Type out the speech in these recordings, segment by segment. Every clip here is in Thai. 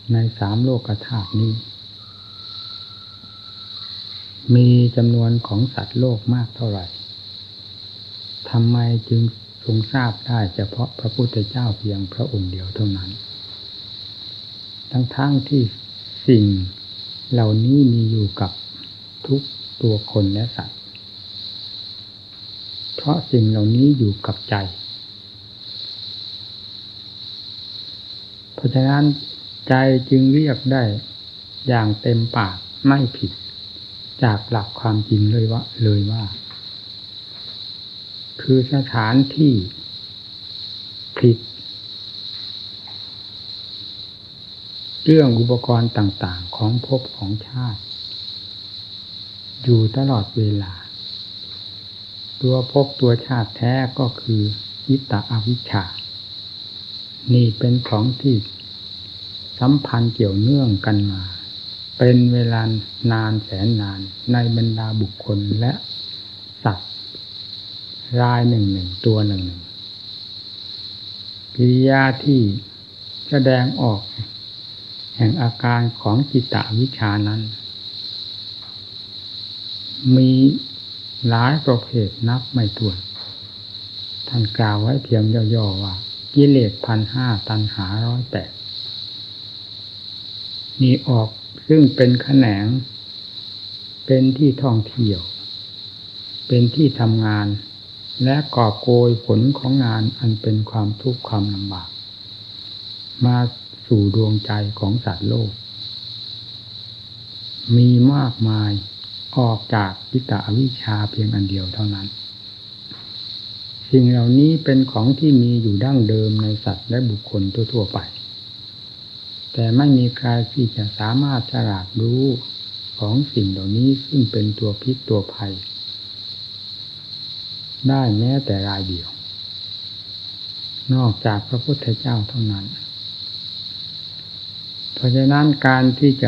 ในสามโลกธาตุนี้มีจำนวนของสัตว์โลกมากเท่าไหร่ทำไมจึงทรงทราบได้เฉพาะพระพุทธเจ้าเพียงพระองค์เดียวเท่านั้นทั้งที่สิ่งเหล่านี้มีอยู่กับทุกตัวคนและสัตว์เพราะสิ่งเหล่านี้อยู่กับใจเพราะฉะนั้นใจจึงเรียกได้อย่างเต็มปากไม่ผิดจากหลักความจริงเลยว่าคือสถานที่ผิดเรื่องอุปกรณ์ต่างๆของภพของชาติอยู่ตลอดเวลาตัวภพตัวชาติแท้ก็คือวิตะอวิชชานี่เป็นของที่สัมพันธ์เกี่ยวเนื่องกันมาเป็นเวลานานแสนนานในบรรดาบุคคลและสัตว์รายหนึ่งตัวหนึ่งกิริยาที่แสดงออกแห่งอาการของจิตตวิชชานั้นมีหลายประเภทนับไม่ถ้วนท่านกล่าวไว้เพียงย่อๆว่ากิเลส 1,500 ตัณหา 108นี่ออกซึ่งเป็นแขนงเป็นที่ท่องเที่ยวเป็นที่ทำงานและกอบโกยผลของงานอันเป็นความทุกข์ความลำบากมาสู่ดวงใจของสัตว์โลกมีมากมายออกจากวิตะอวิชชาเพียงอันเดียวเท่านั้นสิ่งเหล่านี้เป็นของที่มีอยู่ดั้งเดิมในสัตว์และบุคคลทั่วๆไปแต่ไม่มีใครที่จะสามารถฉลาดรู้ของสิ่งเหล่านี้ซึ่งเป็นตัวพิษตัวภัยได้แม้แต่รายเดียวนอกจากพระพุทธเจ้าเท่านั้นเพราะฉะนั้นการที่จะ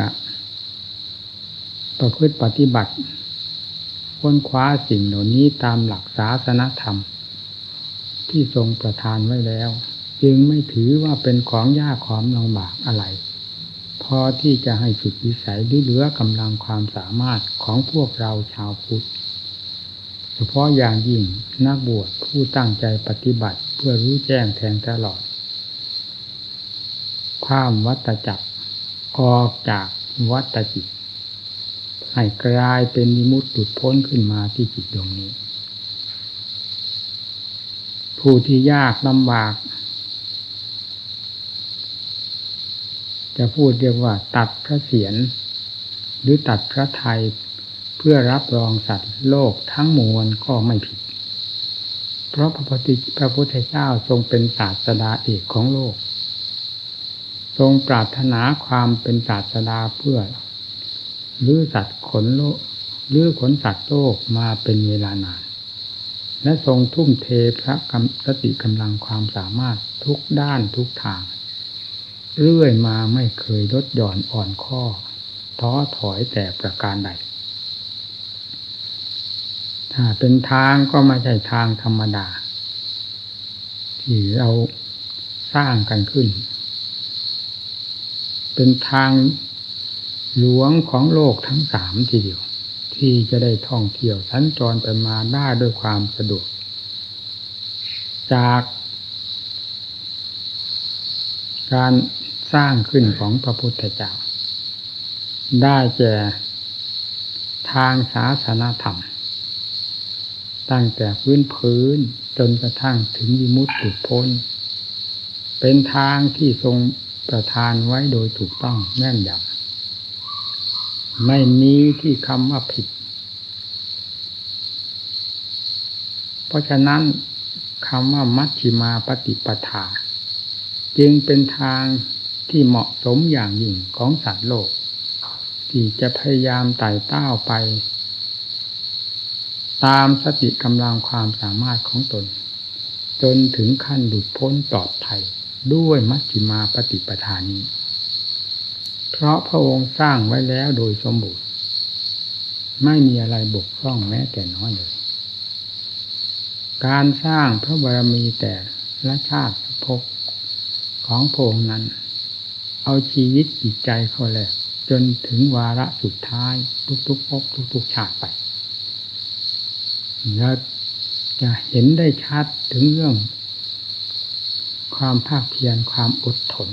ประพฤติปฏิบัติค้นคว้าสิ่งเหล่านี้ตามหลักศาสนธรรมที่ทรงประทานไว้แล้วจึงไม่ถือว่าเป็นของยากของลำบากอะไรพอที่จะให้สุดวิสัยหรือเหลือกำลังความสามารถของพวกเราชาวพุทธเฉพาะอย่างยิ่งนักบวชผู้ตั้งใจปฏิบัติเพื่อรู้แจ้งแทงตลอดข้ามวัฏจักรออกจากวัฏจิตให้กลายเป็นวิมุตติหลุดพ้นขึ้นมาที่จิตดวงนี้ผู้ที่ยากลำบากจะพูดเรียกว่าตัดพระเศียรหรือตัดพระทัยเพื่อรับรองสัตว์โลกทั้งมวลก็ไม่ผิดเพราะพระพุทธเจ้าทรงเป็นศาสดาเอกของโลกทรงปรารถนาความเป็นศาสดาเพื่อลื้อสัตว์ขนโลกลื้อขนสัตว์โลกมาเป็นเวลานานและทรงทุ่มเทพระสติกำลังความสามารถทุกด้านทุกทางเรื่อยมาไม่เคยลดหย่อนอ่อนข้อท้อถอยแต่ประการใดถ้าเป็นทางก็ไม่ใช่ทางธรรมดาที่เราสร้างกันขึ้นเป็นทางหลวงของโลกทั้งสามทีเดียวที่จะได้ท่องเที่ยวสัญจรไปมาได้ด้วยความสะดวกจากการสร้างขึ้นของพระพุทธเจ้าได้แก่ทางศาสนธรรมตั้งแต่พื้นจนกระทั่งถึงวิมุตติหลุดพ้นเป็นทางที่ทรงประทานไว้โดยถูกต้องแน่นยำไม่มีที่คำว่าผิดเพราะฉะนั้นคำว่ามัชฌิมาปฏิปทาจึงเป็นทางที่เหมาะสมอย่างยิ่งของสัตว์โลกที่จะพยายามไต่เต้าไปตามสติกำลังความสามารถของตนจนถึงขั้นหลุดพ้นปลอดภัยด้วยมัชฌิมาปฏิปทานี้เพราะพระองค์สร้างไว้แล้วโดยสมบูรณ์ไม่มีอะไรบกพร่องแม้แต่น้อยเลยการสร้างพระบารมีแต่ละชาติภพของพระองค์นั้นเอาชีวิตจิตใจเข้าแลกจนถึงวาระสุดท้ายทุกๆภพทุกๆชาติไปแล้วจะเห็นได้ชัดถึงเรื่องความภาคเพียรความอดทน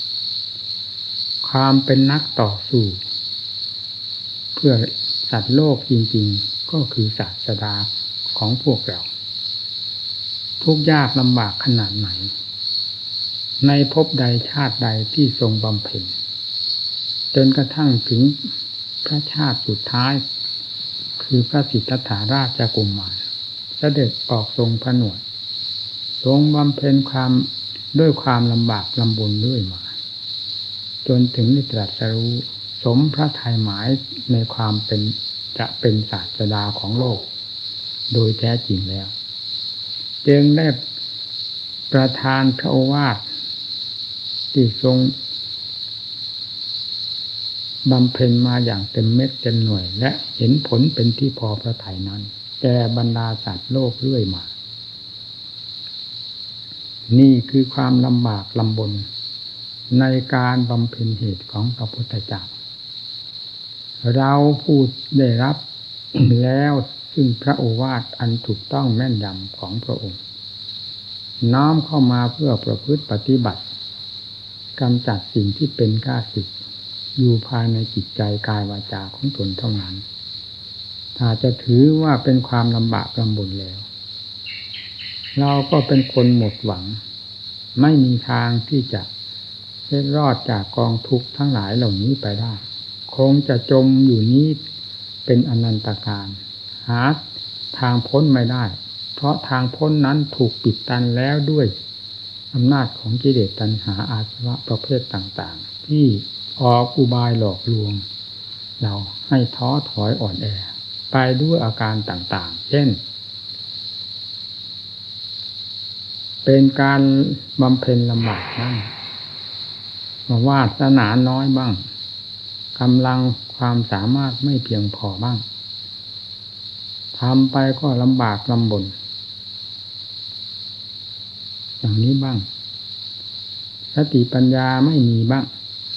ความเป็นนักต่อสู้เพื่อสัตว์โลกจริงๆก็คือศาสดาของพวกเราทุกข์ยากลำบากขนาดไหนในภพใดชาติใดที่ทรงบำเพ็ญจนกระทั่งถึงพระชาติสุดท้ายคือพระสิทธัตถาราชกุมารเสด็จออกทรงผนวดทรงบำเพ็ญด้วยความลำบากลำบนด้วยมาจนถึงได้ตรัสรู้สมพระทัยหมายในความเป็นจะเป็นศาสดาของโลกโดยแท้จริงแล้วจึงได้ประทานพระโอวาทที่ทรงบำเพ็ญมาอย่างเต็มเม็ดเต็มหน่วยและเห็นผลเป็นที่พอพระทัยนั้นแก่บรรดาสัตว์โลกเรื่อยมานี่คือความลำบากลำบนในการบำเพ็ญเหตุของพระพุทธเจ้าเราผู้ได้รับแล้วซึ่งพระโอวาทอันถูกต้องแม่นยำของพระองค์น้อมเข้ามาเพื่อประพฤติปฏิบัติกำจัดสิ่งที่เป็นข้าศึกอยู่ภายในจิตใจกายวาจาของตนเท่านั้นถ้าจะถือว่าเป็นความลำบากลำบนแล้วเราก็เป็นคนหมดหวังไม่มีทางที่จะเล็ดรอดจากกองทุกข์ทั้งหลายเหล่านี้ไปได้คงจะจมอยู่นี้เป็นอนันตการหาทางพ้นไม่ได้เพราะทางพ้นนั้นถูกปิดตันแล้วด้วยอำนาจของกิเลสตัณหาอาสวะประเภทต่างๆที่ออกอุบายหลอกลวงเราให้ท้อถอยอ่อนแอไปด้วยอาการต่างๆเช่นเป็นการบำเพ็ญลำบากบ้างวาสนาน้อยบ้างกำลังความสามารถไม่เพียงพอบ้างทำไปก็ลำบากลำบนอย่างนี้บ้างสติปัญญาไม่มีบ้าง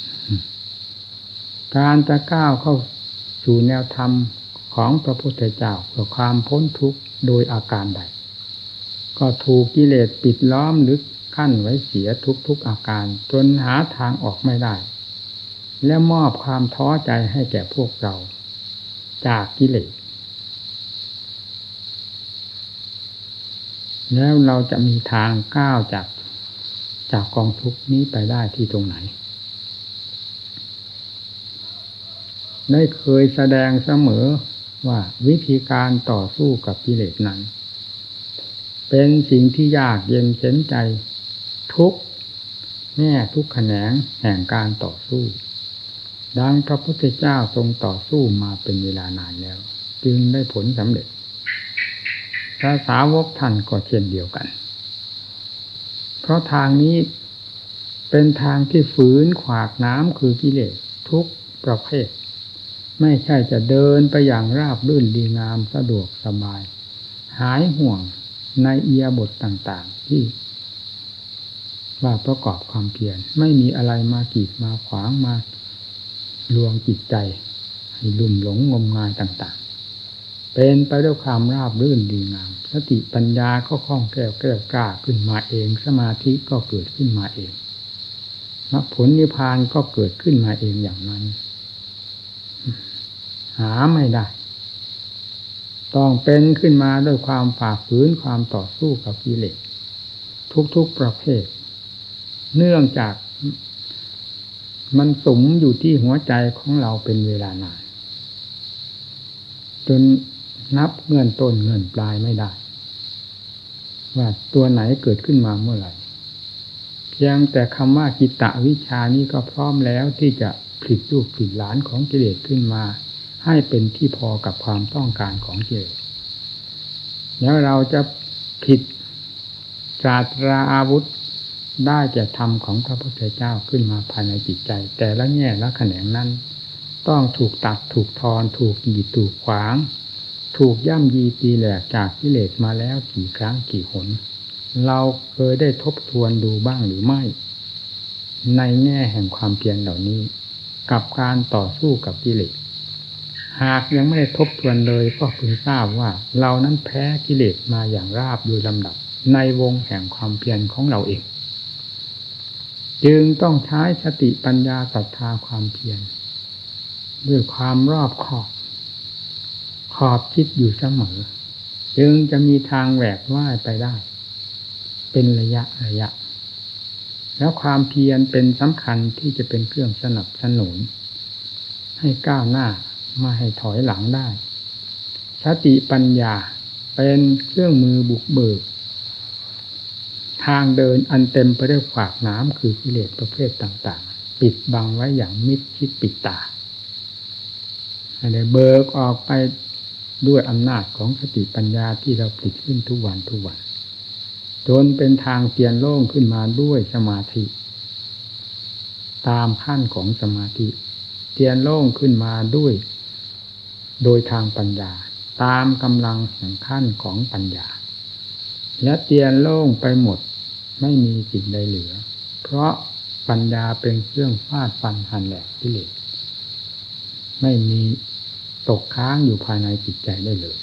การจะก้าวเข้าสู่แนวธรรมของพระพุทธเจ้าเพื่อความพ้นทุกข์โดยอาการใดก็ถูกกิเลสปิดล้อมหรือกั้นไว้เสียทุกอาการจนหาทางออกไม่ได้และมอบความท้อใจให้แก่พวกเราจากกิเลสแล้วเราจะมีทางก้าวจากกองทุกข์นี้ไปได้ที่ตรงไหนได้เคยแสดงเสมอว่าวิธีการต่อสู้กับกิเลสนั้นเป็นสิ่งที่ยากเย็นเข็ญใจทุกแง่ทุกแขนงแห่งการต่อสู้ดังพระพุทธเจ้าทรงต่อสู้มาเป็นเวลานานแล้วจึงได้ผลสำเร็จพระสาวกท่านก็เช่นเดียวกันเพราะทางนี้เป็นทางที่ฝืนขวากน้ำคือกิเลสทุกประเภทไม่ใช่จะเดินไปอย่างราบรื่นดีงามสะดวกสบายหายห่วงในอิริยาบถต่างๆที่ว่าประกอบความเพียรไม่มีอะไรมากีดมาขวางมาลวงจิตใจให้ลุ่มหลงงมงายต่างๆเป็นไปด้วยความราบรื่นดีงามสติปัญญาก็คล่องแคล่วแกล้วกล้าขึ้นมาเองสมาธิก็เกิดขึ้นมาเองมรรคผลนิพพานก็เกิดขึ้นมาเองอย่างนั้นหาไม่ได้ต้องเป็นขึ้นมาด้วยความฝ่าฝืนความต่อสู้กับกิเลสทุกๆประเภทเนื่องจากมันสุมอยู่ที่หัวใจของเราเป็นเวลานานจนนับเงื่อนต้นเงื่อนปลายไม่ได้ว่าตัวไหนเกิดขึ้นมาเมื่อไหร่เพียงแต่คำว่าจิตตวิชชานี้ก็พร้อมแล้วที่จะผลิตลูกผลิตหลานของกิเลสขึ้นมาให้เป็นที่พอกับความต้องการของกิเลสแล้วเราจะผิดศาสตราอาวุธได้แก่ธรรมของพระพุทธเจ้าขึ้นมาภายในจิตใจแต่ละแง่ละแขนงนั้นต้องถูกตัดถูกทอนถูกกีดถูกขวางถูกย่ำยีตีแหลกจากกิเลสมาแล้วกี่ครั้งกี่หนเราเคยได้ทบทวนดูบ้างหรือไม่ในแง่แห่งความเพียรเหล่านี้กับการต่อสู้กับกิเลสหากยังไม่ได้ทบทวนเลยก็พึงทราบว่าเรานั้นแพ้กิเลสมาอย่างราบโดยลำดับในวงแห่งความเพียรของเราเองจึงต้องใช้สติปัญญาศรัทธาความเพียรด้วยความรอบขอบคิดอยู่เสมอจึงจะมีทางแหวกว่ายไปได้เป็นระยะแล้วความเพียรเป็นสำคัญที่จะเป็นเครื่องสนับสนุนให้ก้าวหน้ามาให้ถอยหลังได้สติปัญญาเป็นเครื่องมือบุกเบิกทางเดินอันเต็มไปด้วยขวากหนามคือกิเลสประเภทต่างๆปิดบังไว้อย่างมิดชิดปิดตาให้ได้เบิกออกไปด้วยอำนาจของสติปัญญาที่เราผลิตขึ้นทุกวันจนเป็นทางเตียนโล่งขึ้นมาด้วยสมาธิตามขั้นของสมาธิเตียนโล่งขึ้นมาด้วยโดยทางปัญญาตามกำลังแห่งขั้นของปัญญาและเตียนโล่งไปหมดไม่มีสิ่งใดเหลือเพราะปัญญาเป็นเครื่องฟาดฟันหันแหลกกิเลสไม่มีตกค้างอยู่ภายในจิตใจได้เลย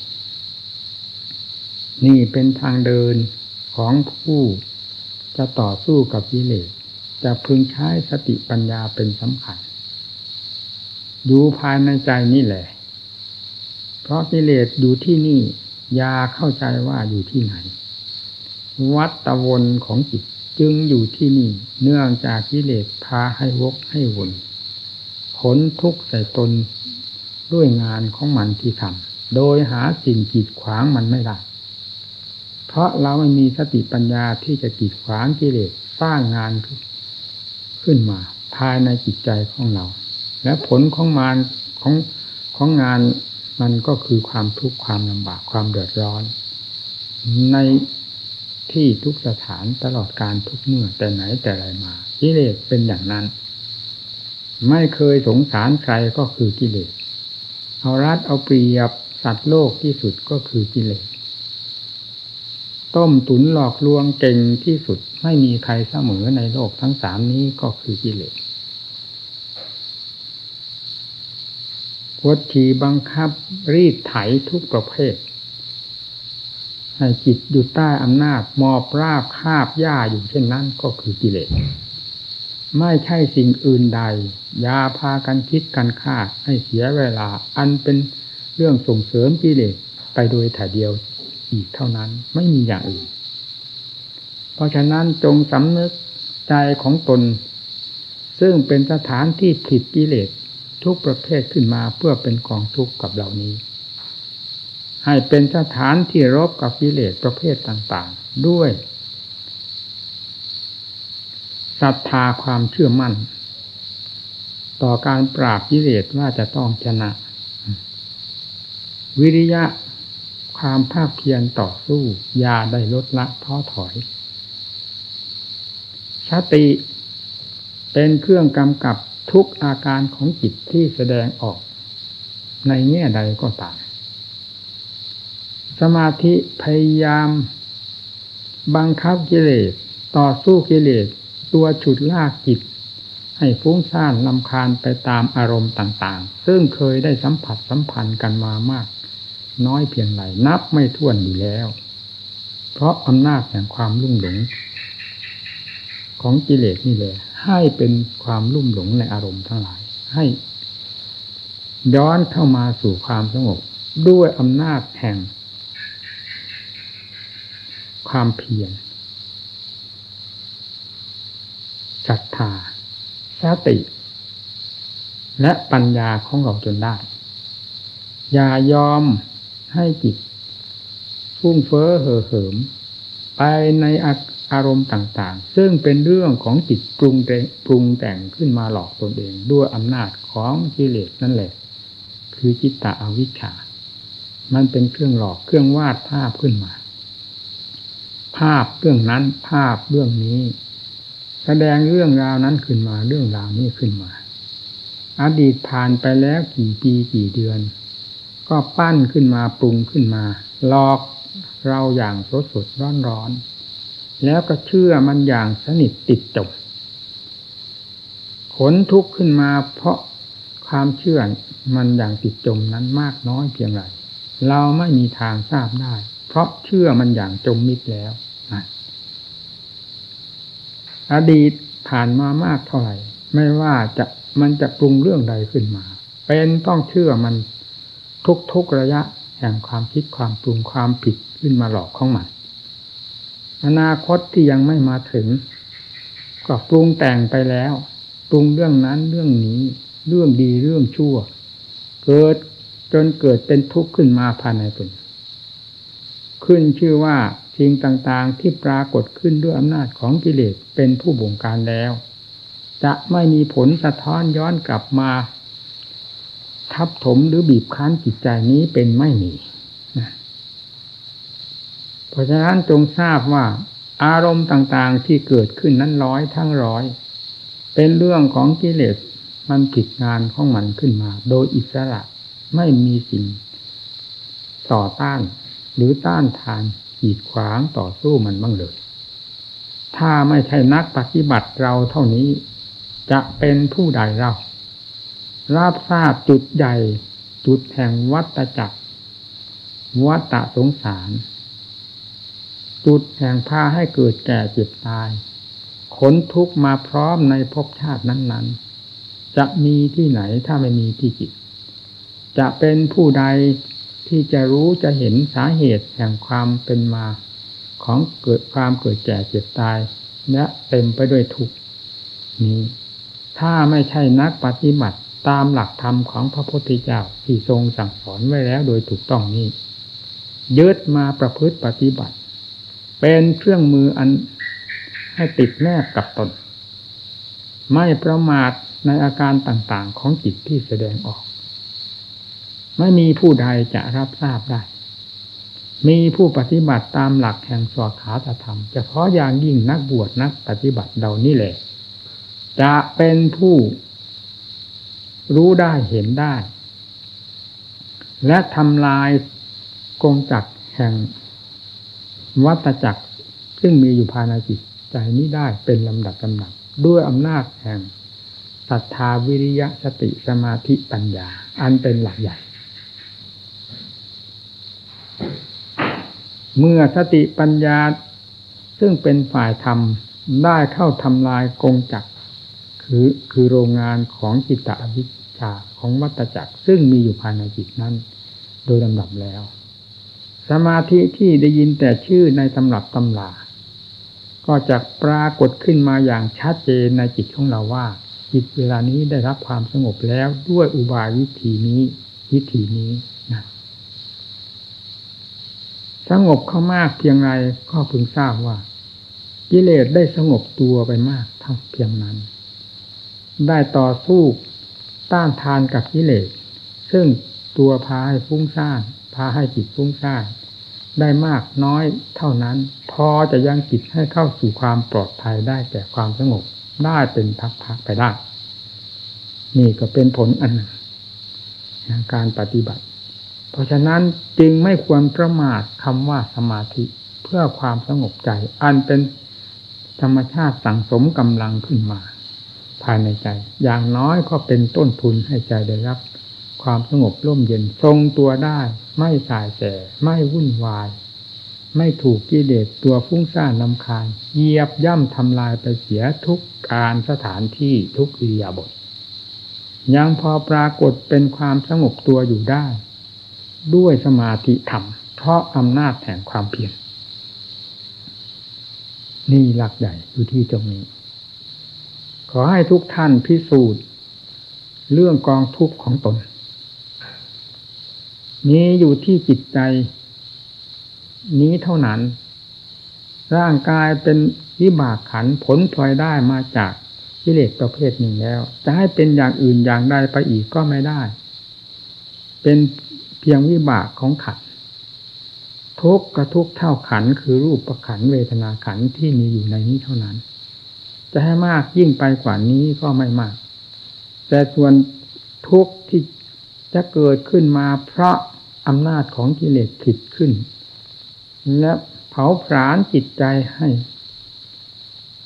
นี่เป็นทางเดินของผู้จะต่อสู้กับกิเลสจะพึงใช้สติปัญญาเป็นสำคัญอยู่ภายในใจนี่แหละเพราะกิเลสอยู่ที่นี่อย่าเข้าใจว่าอยู่ที่ไหนวัฏวนของจิตจึงอยู่ที่นี่เนื่องจากกิเลสพาให้วกให้วนผลทุกข์ใส่ตนด้วยงานของมันที่ทำโดยหาสิ่งกีดขวางมันไม่ได้เพราะเราไม่มีสติปัญญาที่จะกีดขวางกิเลสสร้างงานขึ้นมาภายในจิตใจของเราและผลของมันของงานมันก็คือความทุกข์ความลำบากความเดือดร้อนในที่ทุกสถานตลอดการทุกเมื่อแต่ไหนแต่ไรมากิเลสเป็นอย่างนั้นไม่เคยสงสารใครก็คือกิเลสเอารัดเอาเปรียบสัตว์โลกที่สุดก็คือกิเลสต้มตุ๋นหลอกลวงเก่งที่สุดไม่มีใครเสมอในโลกทั้งสามนี้ก็คือกิเลสกดขี่บังคับรีดไถทุกประเภทให้จิตอยู่ใต้อำนาจมอบราบคาบหญ้าอยู่เช่นนั้นก็คือกิเลสไม่ใช่สิ่งอื่นใดอย่าพากันคิดกันฆ่าให้เสียเวลาอันเป็นเรื่องส่งเสริมกิเลสไปโดยถ่ายเดียวอีกเท่านั้นไม่มีอย่างอื่นเพราะฉะนั้นจงสำนึกใจของตนซึ่งเป็นสถานที่ผลิตกิเลสทุกประเภทขึ้นมาเพื่อเป็นกองทุกข์กับเหล่านี้ให้เป็นสถานที่รบกับกิเลสประเภทต่างๆด้วยศรัทธาความเชื่อมั่นต่อการปราบกิเลสว่าจะต้องชนะวิริยะความภาคเพียรต่อสู้อย่าได้ลดละท้อถอยสติเป็นเครื่องกำกับทุกอาการของจิตที่แสดงออกในแง่ใดก็ตามสมาธิพยายามบังคับกิเลสต่อสู้กิเลสตัวฉุดลากจิตให้ฟุ้งซ่านรำคาญไปตามอารมณ์ต่างๆซึ่งเคยได้สัมผัสสัมพันธ์กันมามากน้อยเพียงไรนับไม่ถ้วนอยู่แล้วเพราะอำนาจแห่งความลุ่มหลงของกิเลสนี่แหละให้เป็นความลุ่มหลงในอารมณ์ทั้งหลายให้ย้อนเข้ามาสู่ความสงบด้วยอำนาจแห่งความเพียรศรัทธาสติและปัญญาของเราจนได้อย่ายอมให้จิตฟุ้งเฟ้อเห่อเหิมไปในอารมณ์ต่างๆซึ่งเป็นเรื่องของจิตปรุงแต่งขึ้นมาหลอกตนเองด้วยอำนาจของกิเลสนั่นแหละคือจิตตอวิชชามันเป็นเครื่องหลอกเครื่องวาดภาพขึ้นมาภาพเรื่องนั้นภาพเรื่องนี้แสดงเรื่องราวนั้นขึ้นมาเรื่องราวนี้ขึ้นมาอดีตผ่านไปแล้วกี่ปีกี่เดือนก็ปั้นขึ้นมาปรุงขึ้นมาหลอกเราอย่างสดร้อนแล้วก็เชื่อมันอย่างสนิทติดจมลทุกข์ขึ้นมาเพราะความเชื่อมันอย่างติดจมนั้นมากน้อยเพียงไรเราไม่มีทางทราบได้เพราะเชื่อมันอย่างจมมิดแล้วอดีตผ่านมามากเท่าไหร่ไม่ว่ามันจะปรุงเรื่องใดขึ้นมาเป็นต้องเชื่อมันทุกระยะแห่งความคิดความปรุงความผิดขึ้นมาหลอกของมันอนาคตที่ยังไม่มาถึงก็ปรุงแต่งไปแล้วปรุงเรื่องนั้นเรื่องนี้เรื่องดีเรื่องชั่วเกิดจนเกิดเป็นทุกข์ขึ้นมาภายในตนขึ้นชื่อว่าสิ่งต่างๆที่ปรากฏขึ้นด้วยอำนาจของกิเลสเป็นผู้บงการแล้วจะไม่มีผลสะท้อนย้อนกลับมาทับถมหรือบีบคั้นจิตใจนี้เป็นไม่มีเพราะฉะนั้นจงทราบว่าอารมณ์ต่างๆที่เกิดขึ้นนั้นร้อยทั้งร้อยเป็นเรื่องของกิเลสมันผิดงานของมันขึ้นมาโดยอิสระไม่มีสิ่งต่อต้านหรือต้านทานกีดขวางต่อสู้มันบ้างเลยถ้าไม่ใช่นักปฏิบัติเราเท่านี้จะเป็นผู้ใดเรารับทราบจุดใหญ่จุดแห่งวัฏจักรวัฏสงสารจุดแห่งพาให้เกิดแก่เจ็บตายขนทุกข์มาพร้อมในภพชาตินั้นๆจะมีที่ไหนถ้าไม่มีที่จิตจะเป็นผู้ใดที่จะรู้จะเห็นสาเหตุแห่งความเป็นมาของเกิดความเกิดแก่เจ็บตายและเต็มไปด้วยทุกข์นี้ถ้าไม่ใช่นักปฏิบัติตามหลักธรรมของพระพุทธเจ้าที่ทรงสั่งสอนไว้แล้วโดยถูกต้องนี้ยึดมาประพฤติปฏิบัติเป็นเครื่องมืออันให้ติดแนบกับตนไม่ประมาทในอาการต่างๆของจิตที่แสดงออกไม่มีผู้ใดจะรับทราบได้มีผู้ปฏิบัติตามหลักแห่งสวขาตธรรมเฉพาะอย่างยิ่งนักบวชนักปฏิบัติเหล่านี้แหละจะเป็นผู้รู้ได้เห็นได้และทำลายกงจักรแห่งวัฏจักรซึ่งมีอยู่ภายในจิตใจนี้ได้เป็นลำดับด้วยอำนาจแห่งศรัทธาวิริยะสติสมาธิปัญญาอันเป็นหลักใหญ่เมื่อสติปัญญาซึ่งเป็นฝ่ายธรรมได้เข้าทำลายกงจักรคือโรงงานของจิตตอวิชชาของวัฏจักรซึ่งมีอยู่ภายในจิตนั้นโดยลำดับแล้วสมาธิที่ได้ยินแต่ชื่อในตำรับตำราก็จะปรากฏขึ้นมาอย่างชัดเจนในจิตของเราว่าจิตเวลานี้ได้รับความสงบแล้วด้วยอุบายวิธีนี้นะสงบเข้ามากเพียงไรก็พึงทราบว่ากิเลสได้สงบตัวไปมากเท่าเพียงนั้นได้ต่อสู้ต้านทานกับกิเลสซึ่งตัวพาให้ฟุ้งซ่านพาให้จิตฟุ้งซ่านได้มากน้อยเท่านั้นพอจะยังจิตให้เข้าสู่ความปลอดภัยได้แก่ความสงบได้เป็นพักๆไปได้นี่ก็เป็นผลอันหนึ่งแห่งการปฏิบัติเพราะฉะนั้นจึงไม่ควรประมาทคำว่าสมาธิเพื่อความสงบใจอันเป็นธรรมชาติสั่งสมกำลังขึ้นมาภายในใจอย่างน้อยก็เป็นต้นทุนให้ใจได้รับความสงบร่มเย็นทรงตัวได้ไม่สายแสไม่วุ่นวายไม่ถูกกิเลสตัวฟุ้งซ่านรำคาญเหยียบย่ำทำลายไปเสียทุกการสถานที่ทุกอิริยาบถยังพอปรากฏเป็นความสงบตัวอยู่ได้ด้วยสมาธิธรรมเพราะอำนาจแห่งความเพียรนี่หลักใหญ่อยู่ที่ตรงนี้ขอให้ทุกท่านพิสูจน์เรื่องกองทุกข์ของตนนี้อยู่ที่จิตใจนี้เท่านั้นร่างกายเป็นวิบากขันธ์ผลพลอยได้มาจากกิเลสประเภทหนึ่งแล้วจะให้เป็นอย่างอื่นอย่างใดไปอีกก็ไม่ได้เป็นเพียงวิบากของขันธ์ทุกข์กับทุกข์เท่าขันธ์คือรูปขันธ์เวทนาขันธ์ที่มีอยู่ในนี้เท่านั้นจะให้มากยิ่งไปกว่านี้ก็ไม่มากแต่ส่วนทุกข์ที่จะเกิดขึ้นมาเพราะอำนาจของกิเลสผิดขึ้นและเผาผลาญจิตใจให้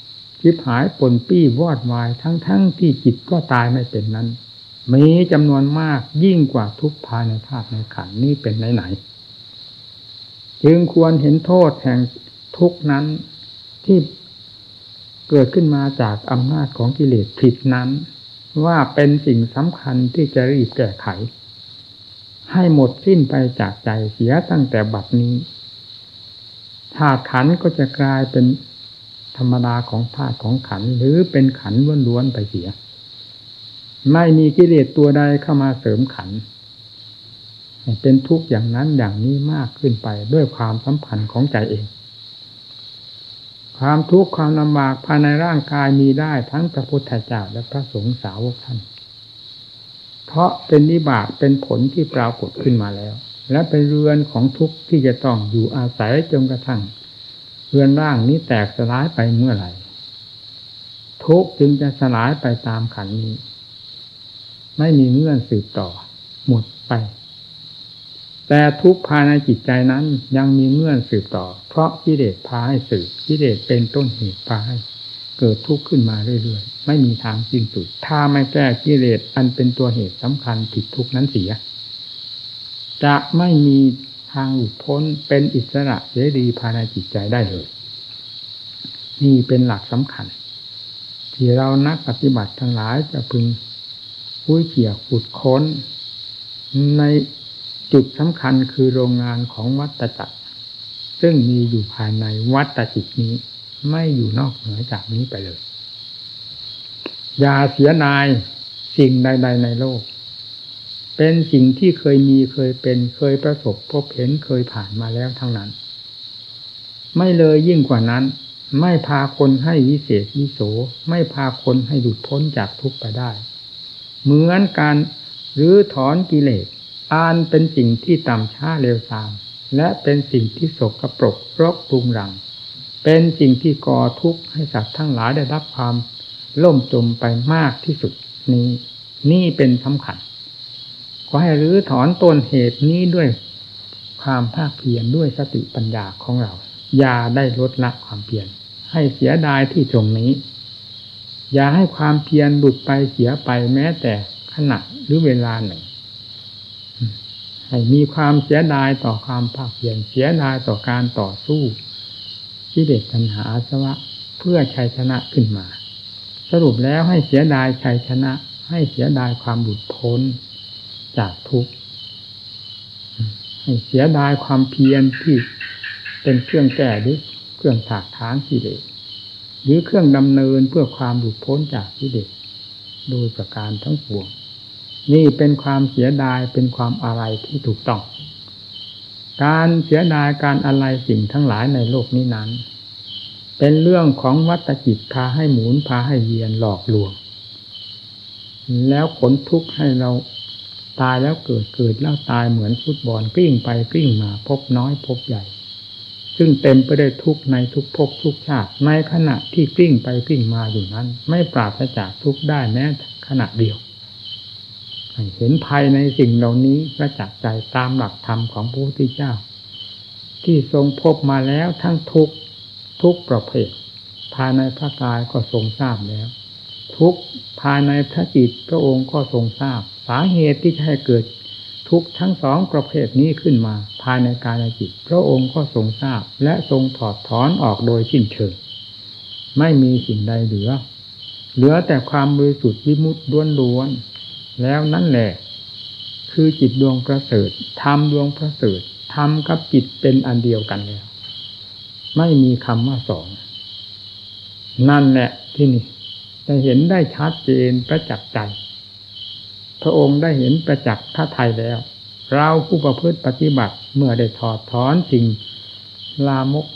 ชิบหายปนปี้วอดวายทั้งที่จิตก็ตายไม่เป็นนั้นมีจำนวนมากยิ่งกว่าทุกข์ภายในธาตุในขันธ์นี้เป็นไหนๆจึงควรเห็นโทษแห่งทุกข์นั้นที่เกิดขึ้นมาจากอำนาจของกิเลสผิดนั้นว่าเป็นสิ่งสำคัญที่จะรีบแก้ไขให้หมดสิ้นไปจากใจเสียตั้งแต่บัดนี้ธาตุขันธ์ก็จะกลายเป็นธรรมดาของธาตุของขันธ์หรือเป็นขันธ์ล้วนๆไปเสียไม่มีกิเลสตัวใดเข้ามาเสริมขันธ์เป็นทุกข์อย่างนั้นอย่างนี้มากขึ้นไปด้วยความสัมพันธ์ของใจเองความทุกข์ความลำบากภายในร่างกายมีได้ทั้งพระพุทธเจ้าและพระสงฆ์สาวกท่านเพราะเป็นวิบากเป็นผลที่ปรากฏขึ้นมาแล้วและเป็นเรือนของทุกข์ที่จะต้องอยู่อาศัยจนกระทั่งเรือนร่างนี้แตกสลายไปเมื่อไหร่ทุกข์จึงจะสลายไปตามขันธ์นี้ไม่มีเงื่อนสืบต่อหมดไปแต่ทุกข์ภายในจิตใจนั้นยังมีเงื่อนสืบต่อเพราะกิเลสพาให้สืบกิเลสเป็นต้นเหตุพาให้เกิดทุกข์ขึ้นมาเรื่อยๆไม่มีทางสิ้นสุดถ้าไม่แก้กิเลสอันเป็นตัวเหตุสำคัญผิดทุกข์นั้นเสียจะไม่มีทางหลุดพ้นเป็นอิสระเสรีภายในจิตใจได้เลยนี่เป็นหลักสำคัญที่เรานักปฏิบัติทั้งหลายจะพึงคุ้ยเขี่ยขุดค้นในจุดสำคัญคือโรงงานของวัฏจักรซึ่งมีอยู่ภายในวัฏจิตนี้ไม่อยู่นอกเหนือจากนี้ไปเลยอย่าเสียดายสิ่งใดๆในโลกเป็นสิ่งที่เคยมีเคยเป็นเคยประสบพบเห็นเคยผ่านมาแล้วทั้งนั้นไม่เลยยิ่งกว่านั้นไม่พาคนให้วิเศษวิโสไม่พาคนให้หลุดพ้นจากทุกข์ไปได้เหมือนการรื้อถอนกิเลสอันเป็นสิ่งที่ต่ำช้าเร็วทรามและเป็นสิ่งที่สกปรกรกรุงรังเป็นสิ่งที่ก่อทุกข์ให้สัตว์ทั้งหลายได้รับความล่มจมไปมากที่สุดนี่เป็นสำคัญขอให้รื้อถอนต้นเหตุนี้ด้วยความภาคเพียรด้วยสติปัญญาของเราอย่าได้ลดละความเพียรให้เสียดายที่ตรงนี้อย่าให้ความเพียรหลุดไปเสียไปแม้แต่ขณะหรือเวลาหนึ่งให้มีความเสียดายต่อความภาคเพียรเสียดายต่อการต่อสู้กิเลสตัณหาอาสวะเพื่อชัยชนะขึ้นมาสรุปแล้วให้เสียดายชัยชนะให้เสียดายความหลุดพ้นจากทุกข์ให้เสียดายความเพียรที่เป็นเครื่องแก้หรือเครื่องถากถางกิเลสหรือเครื่องดำเนินเพื่อความหลุดพ้นจากกิเลสโดยประการทั้งปวงนี่เป็นความเสียดายเป็นความอะไรที่ถูกต้องการเสียดายการอะไรสิ่งทั้งหลายในโลกนี้นั้นเป็นเรื่องของวัฏจิตพาให้หมุนพาให้เวียนหลอกลวงแล้วขนทุกข์ให้เราตายแล้วเกิดแล้วตายเหมือนฟุตบอลกลิ้งไปกลิ้งมาพบน้อยพบใหญ่ซึ่งเต็มไปด้วยทุกข์ในทุกภพทุกชาติในขณะที่กลิ้งไปกลิ้งมาอยู่นั้นไม่ปราศจากทุกข์ได้แม้ขณะเดียวเห็นภัยในสิ่งเหล่านี้ประจักษ์ใจตามหลักธรรมของพระพุทธเจ้าที่ทรงพบมาแล้วทั้งทุกประเภทภายในพระกายก็ทรงทราบแล้วทุกภายในพระจิตพระองค์ก็ทรงทราบสาเหตุที่จะให้เกิดทุกทั้งสองประเภทนี้ขึ้นมาภายในกายและจิตพระองค์ก็ทรงทราบและทรงถอดถอนออกโดยสิ้นเชิงไม่มีสิ่งใดเหลือแต่ความบริสุทธิ์วิมุตติล้วนๆแล้วนั่นแหละคือจิตดวงประเสริฐธรรมดวงประเสริฐธรรมกับจิตเป็นอันเดียวกันแล้วไม่มีคำว่าสองนั่นแหละที่นี่จะเห็นได้ชัดเจนประจักษ์ใจพระองค์ได้เห็นประจักษ์พระทัยแล้วเราผู้ประพฤติปฏิบัติเมื่อได้ถอดถอนสิ่งลามก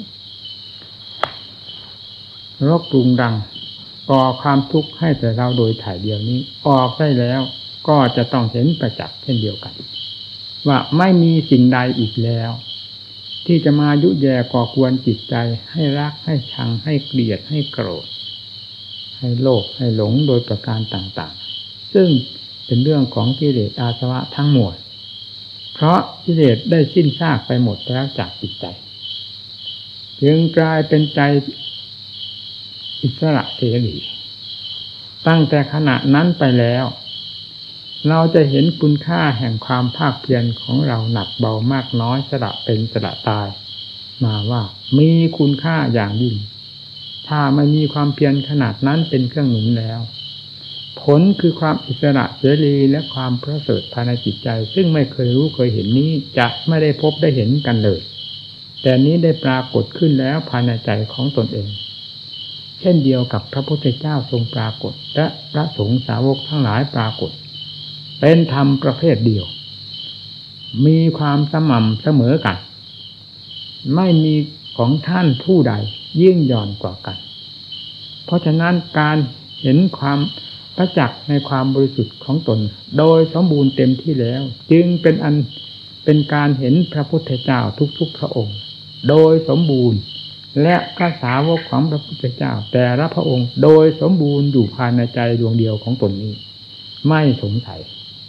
รกรุงรังก่อความทุกข์ให้แต่เราโดยถ่ายเดียวนี้ออกได้แล้วก็จะต้องเห็นประจักษ์เช่นเดียวกันว่าไม่มีสิ่งใดอีกแล้วที่จะมายุแย่ก่อกวนจิตใจให้รักให้ชังให้เกลียดให้โกรธให้โลภให้หลงโดยประการต่างๆซึ่งเป็นเรื่องของกิเลสอาสวะทั้งหมดเพราะกิเลสได้สิ้นซากไปหมดแล้วจากจิตใจจึงกลายเป็นใจอิสระเสรีตั้งแต่ขณะนั้นไปแล้วเราจะเห็นคุณค่าแห่งความภาคเพียรของเราหนักเบามากน้อยสละเป็นสละตายมาว่ามีคุณค่าอย่างยิ่งถ้าไม่มีความเพียรขนาดนั้นเป็นเครื่องหนุนแล้วผลคือความอิสระเสรีและความประเสริฐภายในจิตใจซึ่งไม่เคยรู้เคยเห็นนี้จะไม่ได้พบได้เห็นกันเลยแต่นี้ได้ปรากฏขึ้นแล้วภายในใจของตนเองเช่นเดียวกับพระพุทธเจ้าทรงปรากฏและพระสงฆ์สาวกทั้งหลายปรากฏเป็นธรรมประเภทเดียวมีความสม่ำเสมอกันไม่มีของท่านผู้ใดยิ่งหย่อนกว่ากันเพราะฉะนั้นการเห็นความประจักษ์ในความบริสุทธิ์ของตนโดยสมบูรณ์เต็มที่แล้วจึงเป็นการเห็นพระพุทธเจ้าทุกๆพระองค์โดยสมบูรณ์และพระสาวกของพระพุทธเจ้าแต่ละพระองค์โดยสมบูรณ์อยู่ภายในใจดวงเดียวของตนนี้ไม่สงสัย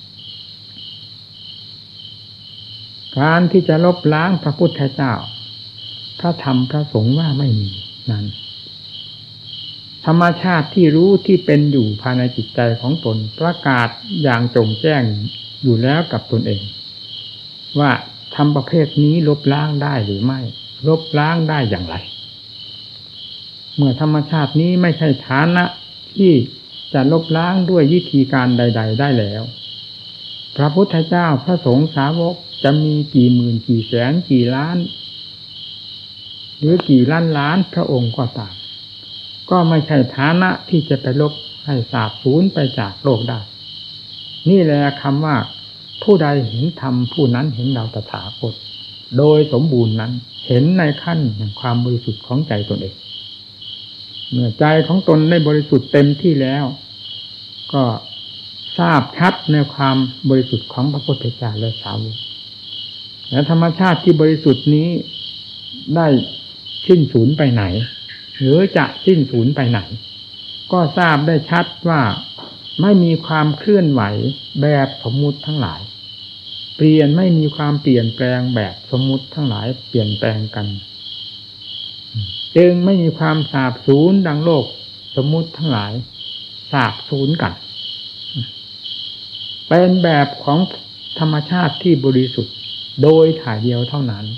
การที่จะลบล้างพระพุทธเจ้าพระธรรมพระสงฆ์ว่าไม่มีนั้นธรรมชาติที่รู้ที่เป็นอยู่ภายในจิตใจของตนประกาศอย่างโจ่งแจ้งอยู่แล้วกับตนเองว่าธรรมประเภทนี้ลบล้างได้หรือไม่ลบล้างได้อย่างไรเมื่อธรรมชาตินี้ไม่ใช่ฐานะที่จะลบล้างด้วยวิธีการใดๆได้แล้วพระพุทธเจ้าพระสงฆ์สาวกจะมีกี่หมื่นกี่แสนกี่ล้านหรือกี่ล้านล้านพระองค์ก็ตามก็ไม่ใช่ฐานะที่จะไปลบให้สาบสูญไปจากโลกได้นี่แหละคำว่าผู้ใดเห็นธรรมผู้นั้นเห็นเราตถาคตโดยสมบูรณ์นั้นเห็นในขั้นแห่งความบริสุทธิ์ของใจตนเองเมื่อใจของตนได้บริสุทธิ์เต็มที่แล้วก็ทราบชัดในความบริสุทธิ์ของพระพุทธเจ้าและสาวกและธรรมชาติที่บริสุทธิ์นี้ได้สิ้นสูญไปไหนหรือจะสิ้นสูญไปไหนก็ทราบได้ชัดว่าไม่มีความเคลื่อนไหวแบบสมมุติทั้งหลายไม่มีความเปลี่ยนแปลงแบบสมมุติทั้งหลายเปลี่ยนแปลงกันจึงไม่มีความสาบสูญดังโลกสมมุติทั้งหลายสาบสูญกันเป็นแบบของธรรมชาติที่บริสุทธิ์โดยถ่ายเดียวเท่านั้น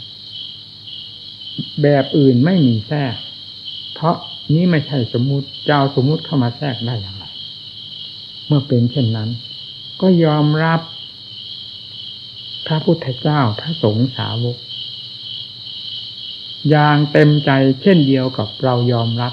แบบอื่นไม่มีแทรกเพราะนี้ไม่ใช่สมมุติเจ้าสมมุติเข้ามาแทรกได้อย่างไรเมื่อเป็นเช่นนั้นก็ยอมรับพระพุทธเจ้าพระสงฆ์สาวกอย่างเต็มใจเช่นเดียวกับเรายอมรับ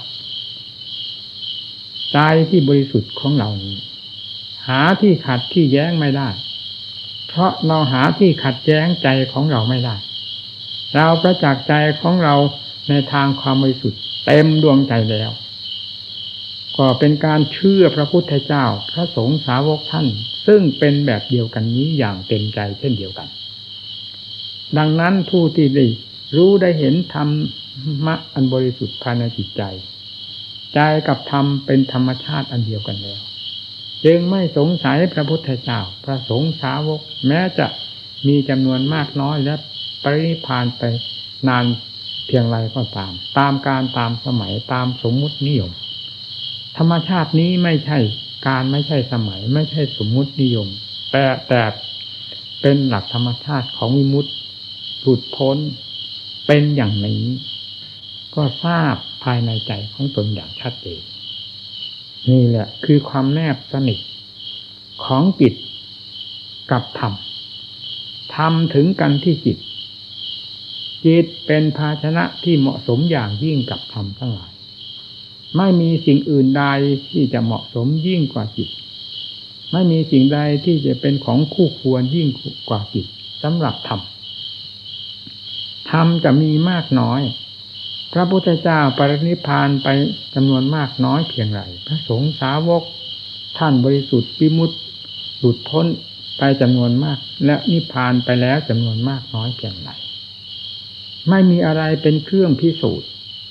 ใจที่บริสุทธิ์ของเรานี้หาที่ขัดที่แย้งไม่ได้เพราะเราหาที่ขัดแย้งใจของเราไม่ได้เราประจักษ์ใจของเราในทางความบริสุทธิ์เต็มดวงใจแล้วก็เป็นการเชื่อพระพุทธเจ้าพระสงฆ์สาวกท่านซึ่งเป็นแบบเดียวกันนี้อย่างเต็มใจเช่นเดียวกันดังนั้นผู้ที่ได้รู้ได้เห็นธรรมะอันบริสุทธิ์ภายในจิตใจใจกับธรรมเป็นธรรมชาติอันเดียวกันแล้วจึงไม่สงสัยพระพุทธเจ้าพระสงฆ์สาวกแม้จะมีจำนวนมากน้อยและปรินิพพานไปนานเพียงไรก็ตามการตามสมัยตามสมมุตินิยมธรรมชาตินี้ไม่ใช่การไม่ใช่สมัยไม่ใช่สมมุตินิยมแต่เป็นหลักธรรมชาติของวิมุตติหลุดพ้นเป็นอย่างนี้ก็ทราบภายในใจของตนอย่างชัดเจนนี่แหละคือความแนบสนิทของจิตกับธรรมธรรมถึงกันที่จิตจิตเป็นภาชนะที่เหมาะสมอย่างยิ่งกับธรรมทั้งหลายไม่มีสิ่งอื่นใดที่จะเหมาะสมยิ่งกว่าจิตไม่มีสิ่งใดที่จะเป็นของคู่ควรยิ่งกว่าจิตสำหรับธรรมธรรมจะมีมากน้อยพระพุทธเจ้าปรินิพพานไปจำนวนมากน้อยเพียงไรพระสงฆ์สาวกท่านบริสุทธิ์วิมุตติหลุดพ้นไปจำนวนมากและนิพพานไปแล้วจำนวนมากน้อยเพียงไรไม่มีอะไรเป็นเครื่องพิสูจน์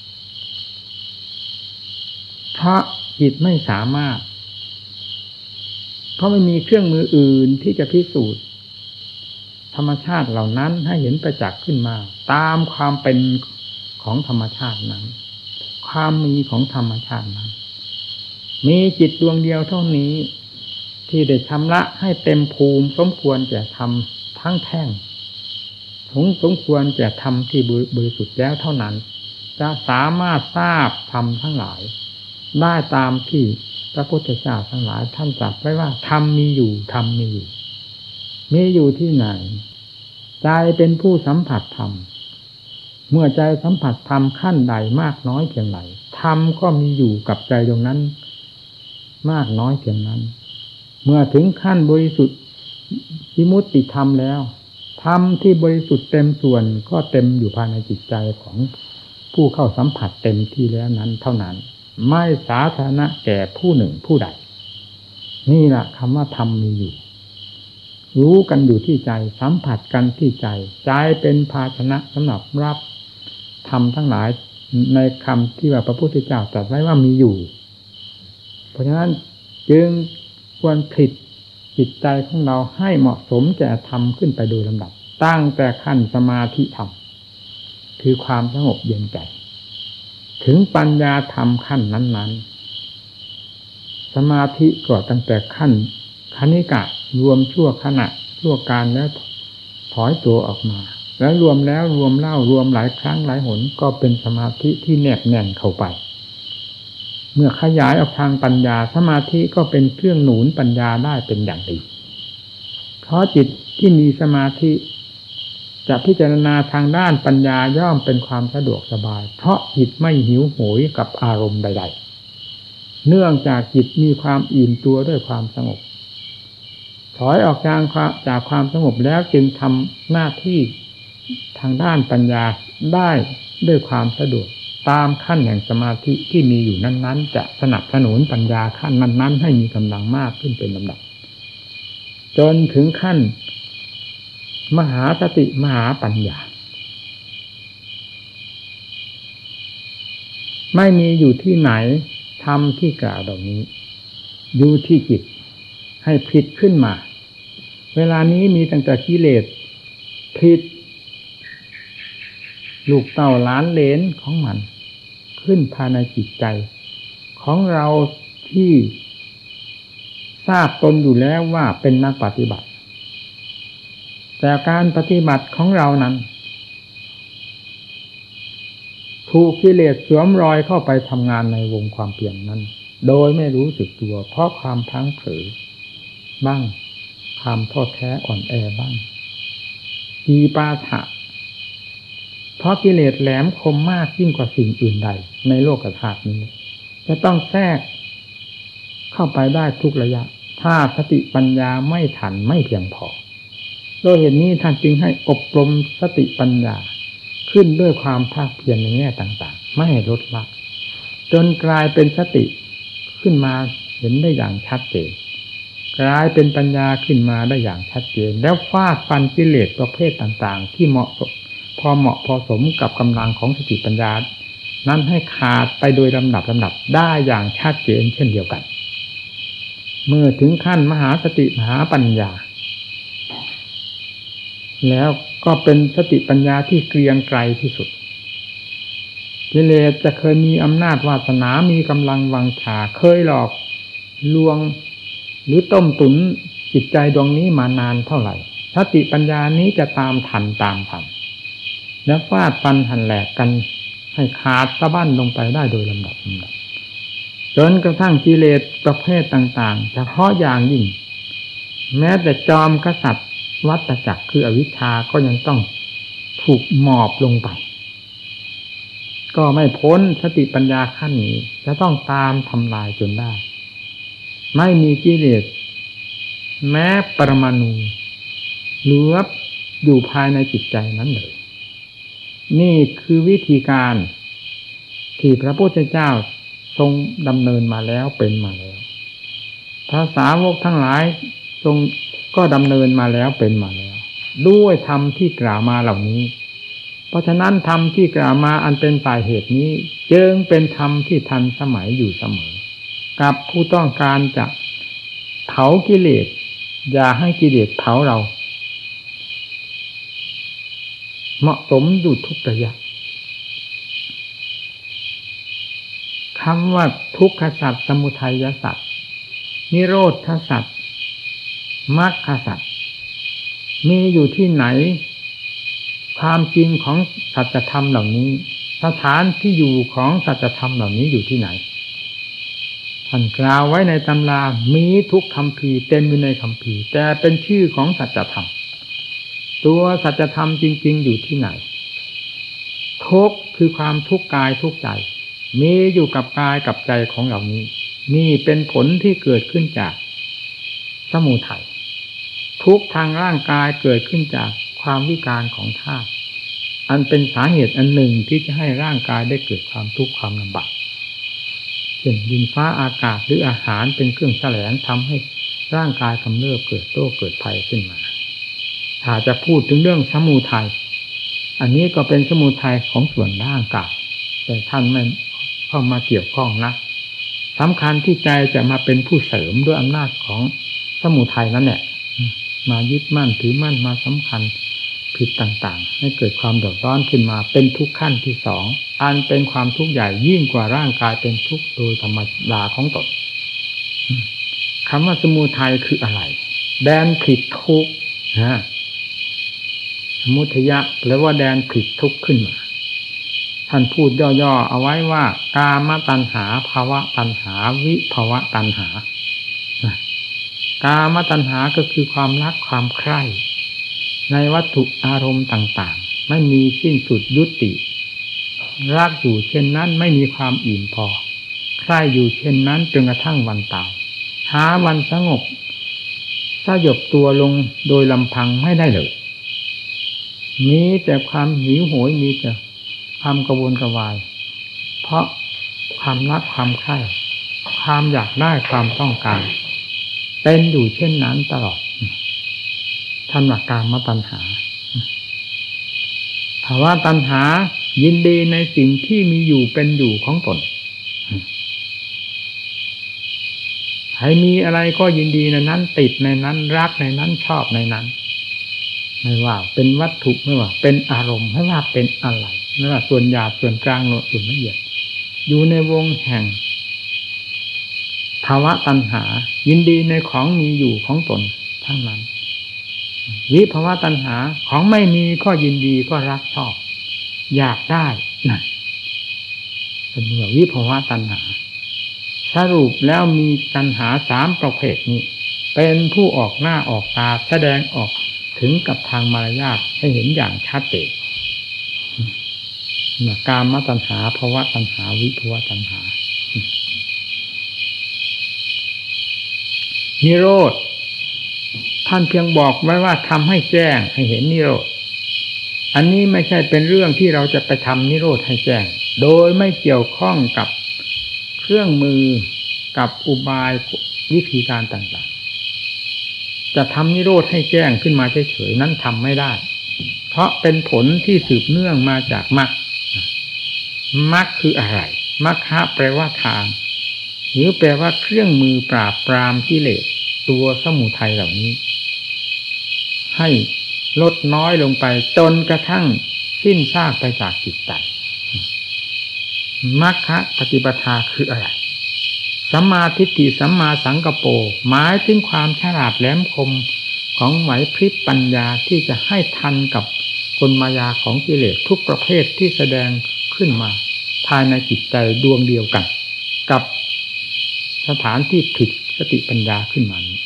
เพราะจิตไม่สามารถเพราะไม่มีเครื่องมืออื่นที่จะพิสูจน์ธรรมชาติเหล่านั้นให้เห็นประจักษ์ขึ้นมาตามความเป็นของธรรมชาตินั้นควความมีของธรรมชาตินั้นมีจิตดวงเดียวเท่านี้ที่ได้ชำระให้เต็มภูมิสมควรแก่ธรรมทั้งแท่งสมควรแก่ธรรมที่บริสุทธิ์แล้วเท่านั้นจะสามารถทราบธรรมทั้งหลายได้ตามที่พระพุทธเจ้าทั้งหลายท่านตรัสไว้ว่าธรรมมีอยู่ธรรมมีอยู่ที่ไหนใจเป็นผู้สัมผัสธรรมเมื่อใจสัมผัสธรรมขั้นใดมากน้อยเพียงไรธรรมก็มีอยู่กับใจดวงนั้นมากน้อยเพียงนั้นเมื่อถึงขั้นบริสุทธิ์วิมุตติธรรมแล้วธรรมที่บริสุทธิ์เต็มส่วนก็เต็มอยู่ภายในจิตใจของผู้เข้าสัมผัสเต็มที่แล้วนั้นเท่านั้นไม่สาธารณะแก่ผู้หนึ่งผู้ใดนี่แหละคำว่าธรรมมีอยู่รู้กันอยู่ที่ใจสัมผัสกันที่ใจใจเป็นภาชนะสำหรับรับธรรมทั้งหลายในคำที่ว่าพระพุทธเจ้าตรัสไว้ว่ามีอยู่เพราะฉะนั้นจึงควรผลิตจิตใจของเราให้เหมาะสมแก่ธรรมขึ้นไปโดยลำดับตั้งแต่ขั้นสมาธิธรรมคือความสงบเย็นใจถึงปัญญาธรรมขั้นนั้นๆสมาธิก็ตั้งแต่ขั้นคณิกะรวมชั่วขณะชั่วการแล้วถอยตัวออกมาแล้วรวมแล้วรวมเล่ารวมหลายครั้งหลายหนก็เป็นสมาธิที่แนบแน่นเข้าไปเมื่อขยายออกทางปัญญาสมาธิก็เป็นเครื่องหนุนปัญญาได้เป็นอย่างดีเพราะจิตที่มีสมาธิจะพิจารณาทางด้านปัญญาย่อมเป็นความสะดวกสบายเพราะจิตไม่หิวโหยกับอารมณ์ใดๆเนื่องจากจิตมีความอิ่มตัวด้วยความสงบถอยออกจากความสงบแล้วจึงทำหน้าที่ทางด้านปัญญาได้ด้วยความสะดวกตามขั้นแห่งสมาธิที่มีอยู่นั้นๆจะสนับสนุนปัญญาขั้นนั้นๆให้มีกำลังมากขึ้นเป็นลำดับจนถึงขั้นมหาสติมหาปัญญาไม่มีอยู่ที่ไหนธรรมที่กล่าวเหล่านี้อยู่ที่จิตให้ผิดขึ้นมาเวลานี้มีตั้งแต่กิเลสผิดลูกเต้าล้านเหลนของมันขึ้นภายในจิตใจของเราที่ทราบตนอยู่แล้วว่าเป็นนักปฏิบัติแต่การปฏิบัติของเรานั้นถูกกิเลสสวมรอยเข้าไปทำงานในวงความเปลี่ยนนั้นโดยไม่รู้สึกตัวเพราะความพลั้งเผลอบ้างความท้อแท้อ่อนแอบ้างอีปาถะเพราะกิเลสแหลมคมมากยิ่งกว่าสิ่งอื่นใดในโลกธาตุนี้จะต้องแทรกเข้าไปได้ทุกระยะถ้าสติปัญญาไม่ทันไม่เพียงพอโดยเหตุนี้ท่านจึงให้อบรมสติปัญญาขึ้นด้วยความภาคเพียรในแง่ต่างๆไม่ให้ลดละจนกลายเป็นสติขึ้นมาเห็นได้อย่างชัดเจนกลายเป็นปัญญาขึ้นมาได้อย่างชัดเจนแล้วฟาดฟันกิเลสประเภทต่างๆที่เหมาะพอสมกับกำลังของสติปัญญานั้นให้ขาดไปโดยลำดับได้อย่างชัดเจนเช่นเดียวกันเมื่อถึงขั้นมหาสติมหาปัญญาแล้วก็เป็นสติปัญญาที่เกรียงไกรที่สุดกิเลสจะเคยมีอำนาจวาสนามีกำลังวังชาเคยหลอกลวงหรือต้มตุ๋นจิตใจดวงนี้มานานเท่าไหร่สติปัญญานี้จะตามทันและฟาดฟันหันแหลกกันให้ขาดสะบั้นลงไปได้โดยลำดับจนกระทั่งกิเลสประเภทต่างๆเฉพาะอย่างยิ่งแม้แต่จอมกษัตริย์วัฏจักรคืออวิชชาก็ยังต้องถูกหมอบลงไปก็ไม่พ้นสติปัญญาขั้นนี้จะต้องตามทำลายจนได้ไม่มีกิเลสแม้ปรมาณูเหลืออยู่ภายในจิตใจนั้นเลยนี่คือวิธีการที่พระพุทธเจ้าทรงดำเนินมาแล้วเป็นมาแล้วพระสาวกทั้งหลายทรงก็ดำเนินมาแล้วเป็นมาแล้วด้วยธรรมที่กล่าวมาเหล่านี้เพราะฉะนั้นธรรมที่กล่าวมาอันเป็นสาเหตุนี้จึงเป็นธรรมที่ทันสมัยอยู่เสมอกับผู้ต้องการจะเผากิเลสอย่าให้กิเลสเผาเราเหมาะสมอยู่ทุกระยะำว่าทุกขสัจสมุทัยสัจนิโรธสัจมรรคสัจมีอยู่ที่ไหนความจริงของสัจธรรมเหล่านี้สถานที่อยู่ของสัจธรรมเหล่านี้อยู่ที่ไหนท่านกล่าวไว้ในตำรามีทุกคัมภีร์เต็มอยู่ในคัมภีร์แต่เป็นชื่อของสัจธรรมตัวสัจธรรมจริงๆอยู่ที่ไหนทุกข์คือความทุกข์กายทุกข์ใจมีอยู่กับกายกับใจของเหล่านี้นี่เป็นผลที่เกิดขึ้นจากสมุทัยทุกข์ทางร่างกายเกิดขึ้นจากความวิการของธาตุอันเป็นสาเหตุอันหนึ่งที่จะให้ร่างกายได้เกิดความทุกข์ความลำบากเช่นดินฟ้าอากาศหรืออาหารเป็นเครื่องแสลงทำให้ร่างกายกำเริบเกิดโรคเกิดภัยขึ้นมาถ้าจะพูดถึงเรื่องสมุทัยอันนี้ก็เป็นสมุทัยของส่วนร่างกายแต่ท่านไม่เข้ามาเกี่ยวข้องนะสำคัญที่ใจจะมาเป็นผู้เสริมด้วยอำนาจของสมุทัยนั่นแหละมายึดมั่นถือมั่นมาสำคัญผิดต่างๆให้เกิดความเดือดร้อนขึ้นมาเป็นทุกข์ขั้นที่สองอันเป็นความทุกข์ใหญ่ยิ่งกว่าร่างกายเป็นทุกข์โดยธรรมดาของตนคำว่าสมุทัยคืออะไรแดนผิดทุกข์สมุทัยะแปลว่าแดนผิดทุกข์ขึ้นมาท่านพูดย่อๆเอาไว้ว่ากามตัณหาภวตัณหาวิภวตัณหากามตัณหาก็คือความรักความใคร่ในวัตถุอารมณ์ต่างๆไม่มีสิ้นสุดยุติรักอยู่เช่นนั้นไม่มีความอิ่มพอใคร่อยู่เช่นนั้นจนกระทั่งวันตายหาวันสงบสยบตัวลงโดยลำพังไม่ได้เลยมีแต่ความหิวโหยมีแต่ความกระวนกระวายเพราะความรักความใคร่ความอยากได้ความต้องการเป็นอยู่เช่นนั้นตลอดท่านว่ากามตัณหาภาวะตัณหายินดีในสิ่งที่มีอยู่เป็นอยู่ของตนให้มีอะไรก็ยินดีในนั้นติดในนั้นรักในนั้นชอบในนั้นไม่ว่าเป็นวัตถุไม่ว่าเป็นอารมณ์ไม่ว่าเป็นอะไรไม่ว่าส่วนหยาบส่วนกลางส่วนละเอียดอยู่ในวงแห่งภาวะตัณหายินดีในของมีอยู่ของตนทั้งนั้นวิภาวะตัณหาของไม่มีก็ยินดีก็รักชอบอยากได้นั่นเป็นเรื่องวิภาวะตัณหาสรุปแล้วมีตัณหาสามประเภทนี้เป็นผู้ออกหน้าออกตาแสดงออกถึงกับทางมารยาทให้เห็นอย่างชัดเจนกามตัณหาภวะตัณหาวิภวะตัณหานิโรธท่านเพียงบอกไว้ว่าทำให้แจ้งให้เห็นนิโรธอันนี้ไม่ใช่เป็นเรื่องที่เราจะไปทำนิโรธให้แจ้งโดยไม่เกี่ยวข้องกับเครื่องมือกับอุบายวิธีการต่างๆจะทำนิโรธให้แจ้งขึ้นมาเฉยๆนั้นทำไม่ได้เพราะเป็นผลที่สืบเนื่องมาจากมรรคมรรคคืออะไรมรรคะแปลว่าทางหรือแปลว่าเครื่องมือปราบปรามกิเลสตัวสมุทัยเหล่านี้ให้ลดน้อยลงไปจนกระทั่งสิ้นซากไปจากจิตใจมรรคะปฏิปทาคืออะไรสัมมาทิฏฐิสัมมาสังกัปโปหมายถึงความฉลาดแหลมคมของไหวพริบปัญญาที่จะให้ทันกับกลมายาของกิเลสทุกประเภทที่แสดงขึ้นมาภายในจิตใจดวงเดียวกันกับสถานที่ผลิตสติปัญญาขึ้นมานี้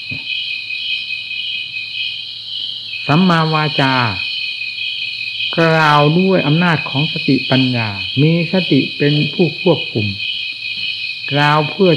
สัมมาวาจากล่าวด้วยอำนาจของสติปัญญามีสติเป็นผู้ควบคุมกล่าวเพื่อ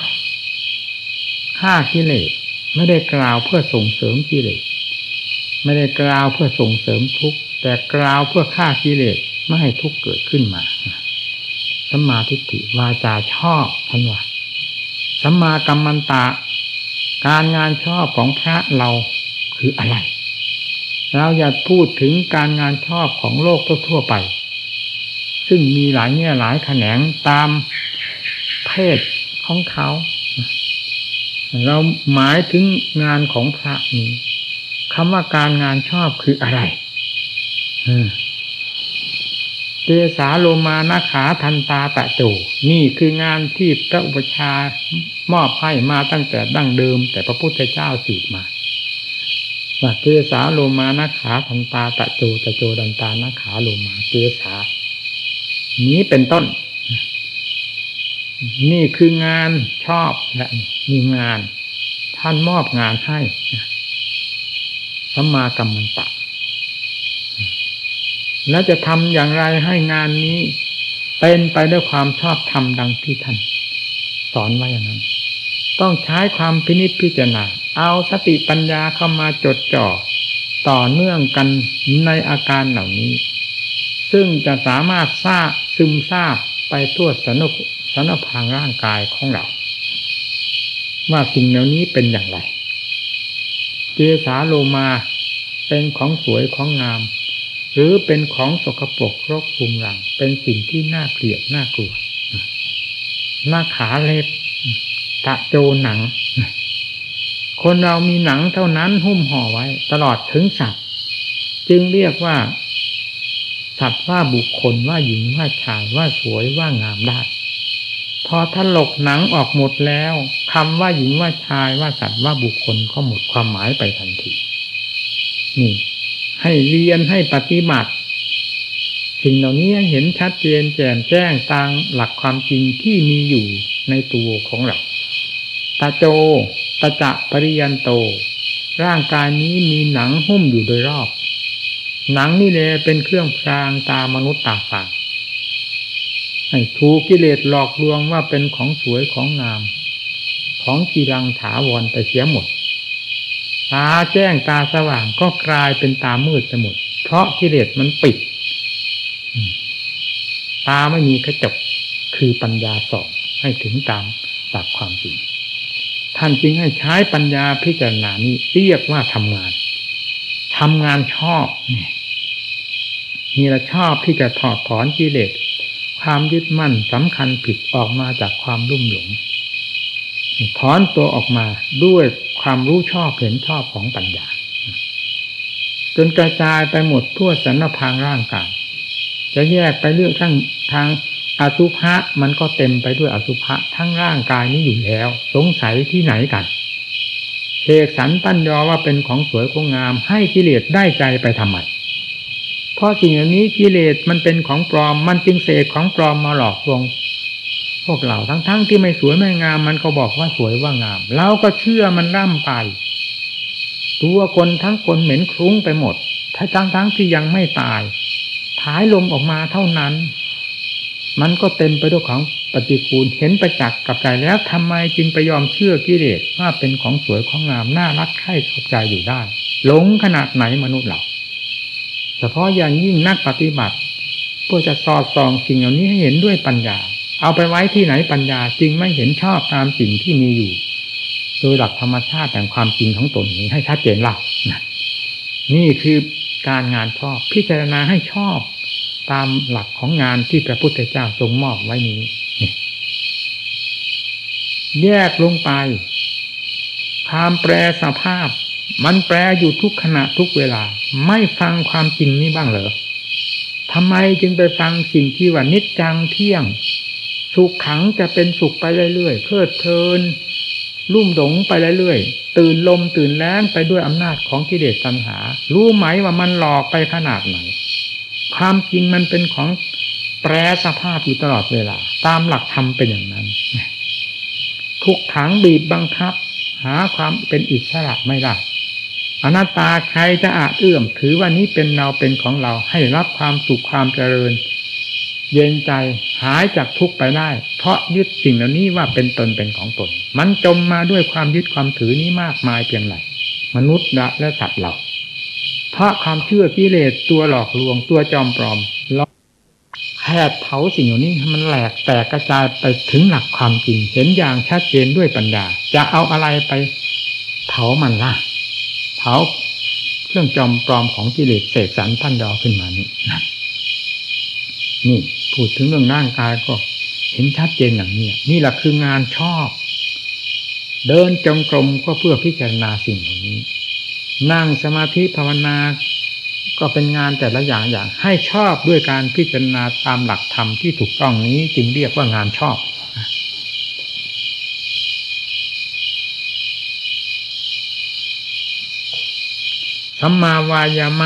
ฆ่ากิเลสไม่ได้กล่าวเพื่อส่งเสริมกิเลสไม่ได้กล่าวเพื่อส่งเสริมทุกข์แต่กล่าวเพื่อฆ่ากิเลสไม่ให้ทุกข์เกิดขึ้นมาสัมมาทิฏฐิวาจาชอบท่านว่าสัมมากัมมันตะการงานชอบของพระเราคืออะไรเราอย่าพูดถึงการงานชอบของโลกทั่วไปซึ่งมีหลายแง่หลายแขนงตามเพศของเขาเราหมายถึงงานของพระนี้คำว่าการงานชอบคืออะไรเกสาโลมานาขาทันตาตะโจนี่คืองานที่พระอุปชามอบให้มาตั้งแต่ดั้งเดิมแต่พระพุทธเจ้าสืบมาว่าเกสาโลมานาขาทันตาตะโจตะโจดันตานาขาโลมาเกสานี้เป็นต้นนี่คืองานชอบและมีงานท่านมอบงานให้สัมมากัมมันตะแล้วจะทำอย่างไรให้งานนี้เป็นไปด้วยความชอบธรรมดังที่ท่านสอนไว้อย่างนั้นต้องใช้ความพินิจพิจารณาเอาสติปัญญาเข้ามาจดจ่อต่อเนื่องกันในอาการเหล่านี้ซึ่งจะสามารถซึมซาบไปทั่วสารพางร่างกายของเราว่าสิ่งเหล่านี้เป็นอย่างไรเกสาโลมาเป็นของสวยของงามหรือเป็นของสกปรกรกรุงรังเป็นสิ่งที่น่าเกลียดน่ากลัวหน้าขาเล็บตะโจหนังคนเรามีหนังเท่านั้นหุ้มห่อไว้ตลอดถึงสัตว์จึงเรียกว่าสัตว์ว่าบุคคลว่าหญิงว่าชายว่าสวยว่างามได้พอถลกหนังออกหมดแล้วคำว่าหญิงว่าชายว่าสัตว์ว่าบุคคลก็หมดความหมายไปทันทีนี่ให้เรียนให้ปฏิบัติสิ่งเหล่านี้เห็นชัดเจนแจ่มแจ้งตามหลักความจริงที่มีอยู่ในตัวของเราตาโจตะจะปริยันโตร่างกายนี้มีหนังหุ้มอยู่โดยรอบหนังนี่แหละเป็นเครื่องพรางตามนุษย์ตาฝาดให้ถูกกิเลสหลอกลวงว่าเป็นของสวยของงามของกีรังถาวรไปเสียหมดตาแจ้งตาสว่างก็กลายเป็นตามืดไปหมดเพราะกิเลสมันปิดตาไม่มีกระจกคือปัญญาส่องให้ถึงตามหลักความจริงท่านจึงให้ใช้ปัญญาพิจารณานี้เรียกว่าทำงานชอบนี่ละชอบที่จะถอดถอนกิเลสความยึดมั่นสำคัญผิดออกมาจากความลุ่มหลงถอนตัวออกมาด้วยความรู้ชอบเห็นชอบของปัญญาจนกระจายไปหมดทั่วสรรพางร่างกายจะแยกไปเรื่องทางอสุภะมันก็เต็มไปด้วยอสุภะทั้งร่างกายนี้อยู่แล้วสงสัยที่ไหนกันเสกสรรปั้นยอว่าเป็นของสวยของงามให้กิเลสได้ใจไปทำไมเพราะสิ่งเหล่านี้กิเลสมันเป็นของปลอมมันจึงเสกของปลอมมาหลอกลวงพวกเราทั้งที่ไม่สวยไม่งามมันก็บอกว่าสวยว่างามเราก็เชื่อมันร่ำไปตัวคนทั้งคนเหม็นคลุ้งไปหมดถ้าทั้งที่ยังไม่ตายผายลมออกมาเท่านั้นมันก็เต็มไปด้วยของปฏิกูลเห็นประจักษ์กับใจแล้วทำไมจึงไปยอมเชื่อกิเลสว่าเป็นของสวยของงามน่ารักใคร่ชอบใจอยู่ได้หลงขนาดไหนมนุษย์เราเฉพาะอย่างยิ่งนักปฏิบัติเพื่อจะสอดส่องสิ่งเหล่านี้ให้เห็นด้วยปัญญาเอาไปไว้ที่ไหนปัญญาจึงไม่เห็นชอบตามสิ่งที่มีอยู่โดยหลักธรรมชาติแห่งความจริงของตนนี้ให้ชัดเจนล่ะนี่คือการงานชอบพิจารณาให้ชอบตามหลักของงานที่พระพุทธเจ้าทรงมอบไว้นี้แยกลงไปความแปรสภาพมันแปรอยู่ทุกขณะทุกเวลาไม่ฟังความจริงนี้บ้างเหรอทำไมจึงไปฟังสิ่งที่ว่านิจจังเที่ยงสุขขังจะเป็นสุขไปเรื่อยๆเพลิดเพลินลุ่มหลงไปเรื่อยๆตื่นลมตื่นแรงไปด้วยอำนาจของกิเลสตัณหารู้ไหมว่ามันหลอกไปขนาดไหนความจริงมันเป็นของแปรสภาพอยู่ตลอดเวลาตามหลักธรรมเป็นอย่างนั้นทุกขังบีบบังคับหาความเป็นอิสระไม่ได้อนัตตาใครจะอาจเอื้อมถือว่านี้เป็นเราเป็นของเราให้รับความสุขความเจริญเย็นใจหายจากทุกข์ไปได้เพราะยึดสิ่งเหล่านี้ว่าเป็นตนเป็นของตนมันจมมาด้วยความยึดความถือนี้มากมายเพียงไรมนุษย์และสัตว์เราเพราะความเชื่อกิเลสตัวหลอกลวงตัวจอมปลอมแผดเผาสิ่งเหล่านี้มันแหลกแตกกระจายไปถึงหลักความจริงเห็นอย่างชัดเจนด้วยปัญญาจะเอาอะไรไปเผามันล่ะเผาเครื่องจอมปลอมของกิเลสเสกสรรพันดอขึ้นมานี่พูดถึงเรื่องร่างกายก็เห็นชัดเจนอย่างนี้นี่แหละคืองานชอบเดินจงกรมก็เพื่อพิจารณาสิ่งเหล่านี้นั่งสมาธิภาวนาก็ก็เป็นงานแต่ละอย่างให้ชอบด้วยการพิจารณาตามหลักธรรมที่ถูกต้องนี้จึงเรียกว่างานชอบสัมมาวายามะ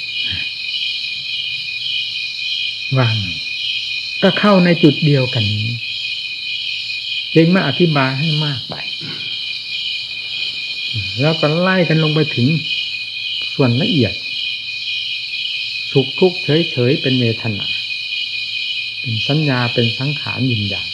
ว่างก็เข้าในจุดเดียวกันนี้จึงมาอธิบายให้มากไปแล้วก็ไล่กันลงไปถึงส่วนละเอียดสุขทุกข์เฉยๆเป็นเวทนาเป็นสัญญาเป็นสังขารวิญญาณ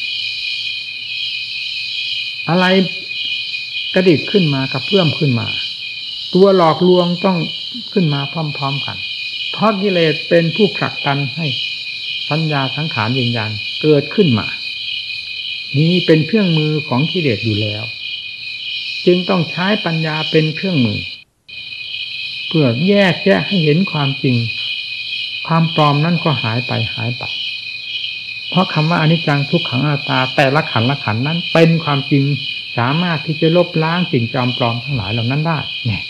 อะไรกระดิกขึ้นมากระเพื่อมขึ้นมาตัวหลอกลวงต้องขึ้นมาพร้อมๆกันเพราะกิเลสเป็นผู้ผลักดันให้สัญญาสังขารวิญญาณเกิดขึ้นมานี้เป็นเครื่องมือของกิเลสอยู่แล้วจึงต้องใช้ปัญญาเป็นเครื่องมือเพื่อแยกแยะให้เห็นความจริงความปลอมนั่นก็หายไปเพราะคำว่าอนิจจังทุกขังอนัตตาแต่ละขันธ์ละขันธ์นั้นเป็นความจริงสามารถที่จะลบล้างสิ่งจอมปลอมทั้งหลายเหล่านั้นได้เนี่ย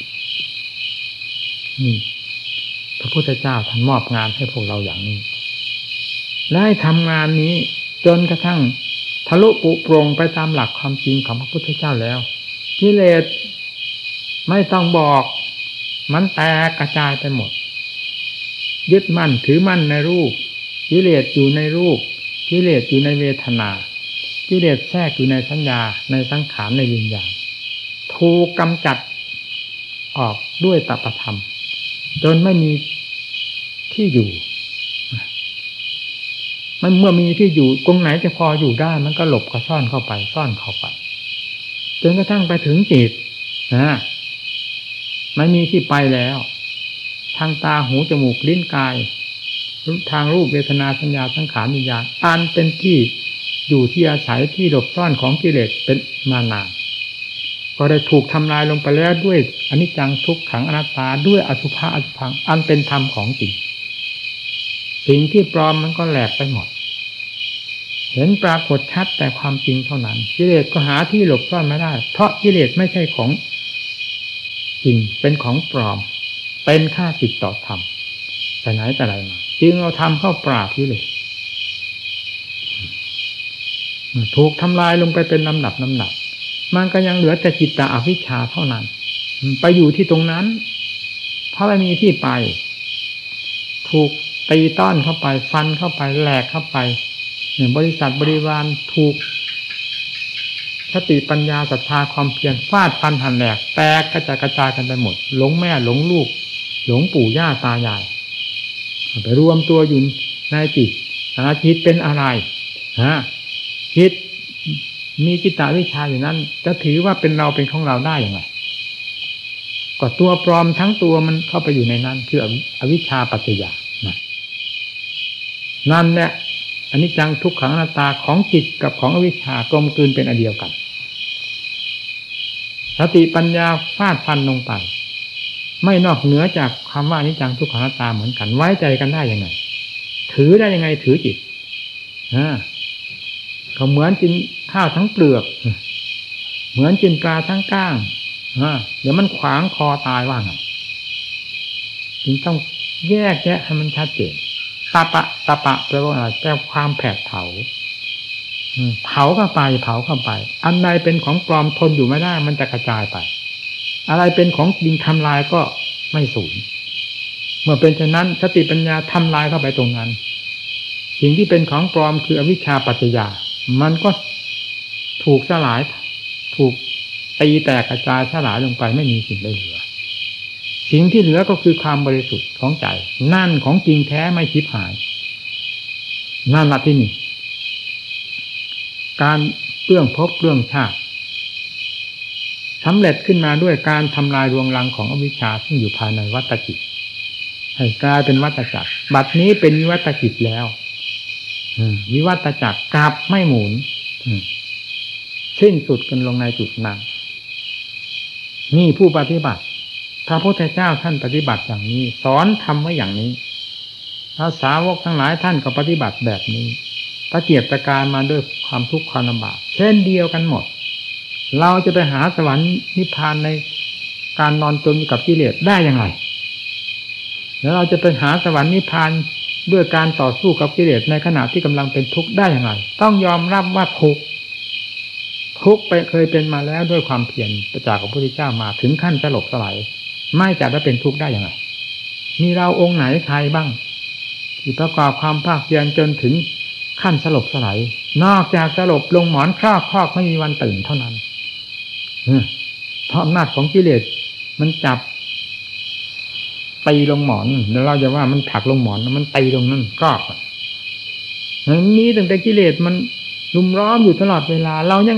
นี่พระพุทธเจ้าท่านมอบงานให้พวกเราอย่างนี้และให้ทำงานนี้จนกระทั่งทะลุปุโปร่งไปตามหลักความจริงของพระพุทธเจ้าแล้วกิเลสไม่ต้องบอกมันแตกกระจายไปหมดยึดมั่นถือมั่นในรูปกิเลสอยู่ในรูปกิเลสอยู่ในเวทนากิเลสแทรกอยู่ในสัญญาในสังขารในวิญญาณถูกกำจัดออกด้วยตปธรรมจนไม่มีที่อยู่มันเมื่อมีที่อยู่ตรงไหนจะพออยู่ได้มันก็หลบก็ซ่อนเข้าไปจนกระทั่งไปถึงจิตไม่มีที่ไปแล้วทางตาหูจมูกลิ้นกายทางรูปเวทนาสัญญาสังขารวิญญาณอันเป็นที่อยู่ที่อาศัยที่หลบซ่อนของกิเลสเป็นมานานก็ได้ถูกทำลายลงไปแล้วด้วยอนิจจังทุกขังอนัตตาด้วยอสุภะอสุภังอันเป็นธรรมของจริงสิ่งที่ปลอมมันก็แหลกไปหมดเห็นปรากฏชัดแต่ความจริงเท่านั้นกิเลสก็หาที่หลบซ่อนไม่ได้เพราะกิเลสไม่ใช่ของจริงเป็นของปลอมเป็นข้าศึกต่อธรรมแต่ไหนแต่ไรมาจึงเอาธรรมเข้าปราบกิเลสถูกทำลายลงไปเป็นลำดับมันก็ยังเหลือแต่จิตตอวิชชาเท่านั้นไปอยู่ที่ตรงนั้นเพราะไม่มีที่ไปถูกตีต้อนเข้าไปฟันเข้าไปแหลกเข้าไปบริษัทบริวารถูกสติปัญญาศรัทธาความเพียรฟาดฟันหั่นแหลกแตกกระจายกันไปหมดหลงแม่หลงลูกหลงปู่ย่าตายายไปรวมตัวอยู่ในจิตจิตเป็นอะไรจิตมีจิตตวิชชาอยู่นั้นจะถือว่าเป็นเราเป็นของเราได้อย่างไรก็ตัวปลอมทั้งตัวมันเข้าไปอยู่ในนั้นคืออวิชชาปัจจยานั่นแหละอนิจจังทุกขังอนัตตาของจิตกับของอวิชชากลมกลืนเป็นอันเดียวกันสติปัญญาฟาดฟันลงไปไม่นอกเหนือจากคำว่าอนิจจังทุกขังอนัตตาเหมือนกันไว้ใจกันได้ยังไงถือได้ยังไงถือจิตก็เหมือนกินข้าวทั้งเปลือกเหมือนกินปลาทั้งก้างเดี๋ยวมันขวางคอตายว่าไงจึงต้องแยกแยะให้มันชัดเจนตะปะแปลว่าอะไรแปลความแผดเผาเผาเข้าไปอันใดเป็นของปลอมทนอยู่ไม่ได้มันจะกระจายไปอะไรเป็นของจริงทำลายก็ไม่สูญเมื่อเป็นเช่นนั้นสติปัญญาทำลายเข้าไปตรงนั้นสิ่งที่เป็นของปลอมคืออวิชชาปัจจยามันก็ถูกสลายถูกตีแตกกระจายสลายลงไปไม่มีสิ่งใดเหลือสิ่งที่เหลือก็คือความบริสุทธิ์ของใจนั่นของจริงแท้ไม่ชิบหายนั่นละที่นี่การเรื่องภพเรื่องชาติสำเร็จขึ้นมาด้วยการทำลายรวงรังของอวิชชาซึ่งอยู่ภายในวัฏจิตให้กลายเป็นวัฏจักรบัดนี้เป็นวิวัฏจิตแล้ววิวัฏจักรกลับไม่หมุนสิ้นสุดกันลงในจุดนั้นนี่ผู้ปฏิบัติพระพุทธเจ้าท่านปฏิบัติอย่างนี้สอนทำไว้อย่างนี้พระสาวกทั้งหลายท่านก็ปฏิบัติแบบนี้ตะเกียกตะการมาด้วยความทุกข์ความลำบากเช่นเดียวกันหมดเราจะไปหาสวรรค์นิพพานในการนอนจมอยู่กับกิเลสได้อย่างไรแล้วเราจะไปหาสวรรค์นิพพานด้วยการต่อสู้กับกิเลสในขณะที่กำลังเป็นทุกข์ได้อย่างไรต้องยอมรับว่าทุกข์ไปเคยเป็นมาแล้วด้วยความเพียรจากพระพุทธเจ้ามาถึงขั้นสลบสลายไม่จัดว่าเป็นทุกข์ได้อย่างไรมีเราองค์ไหนใครบ้างที่ประกอบความภาคเพียรจนถึงขั้นสลบสลายนอกจากสลบลงหมอนครอกไม่มีวันตื่นเท่านั้นเพราะอำนาจของกิเลสมันจับตีลงหมอนแล้วเราจะว่ามันผลักลงหมอนมันตีลงนั่นก็มันมีตั้งแต่กิเลสมันลุมล้อมอยู่ตลอดเวลาเรายัง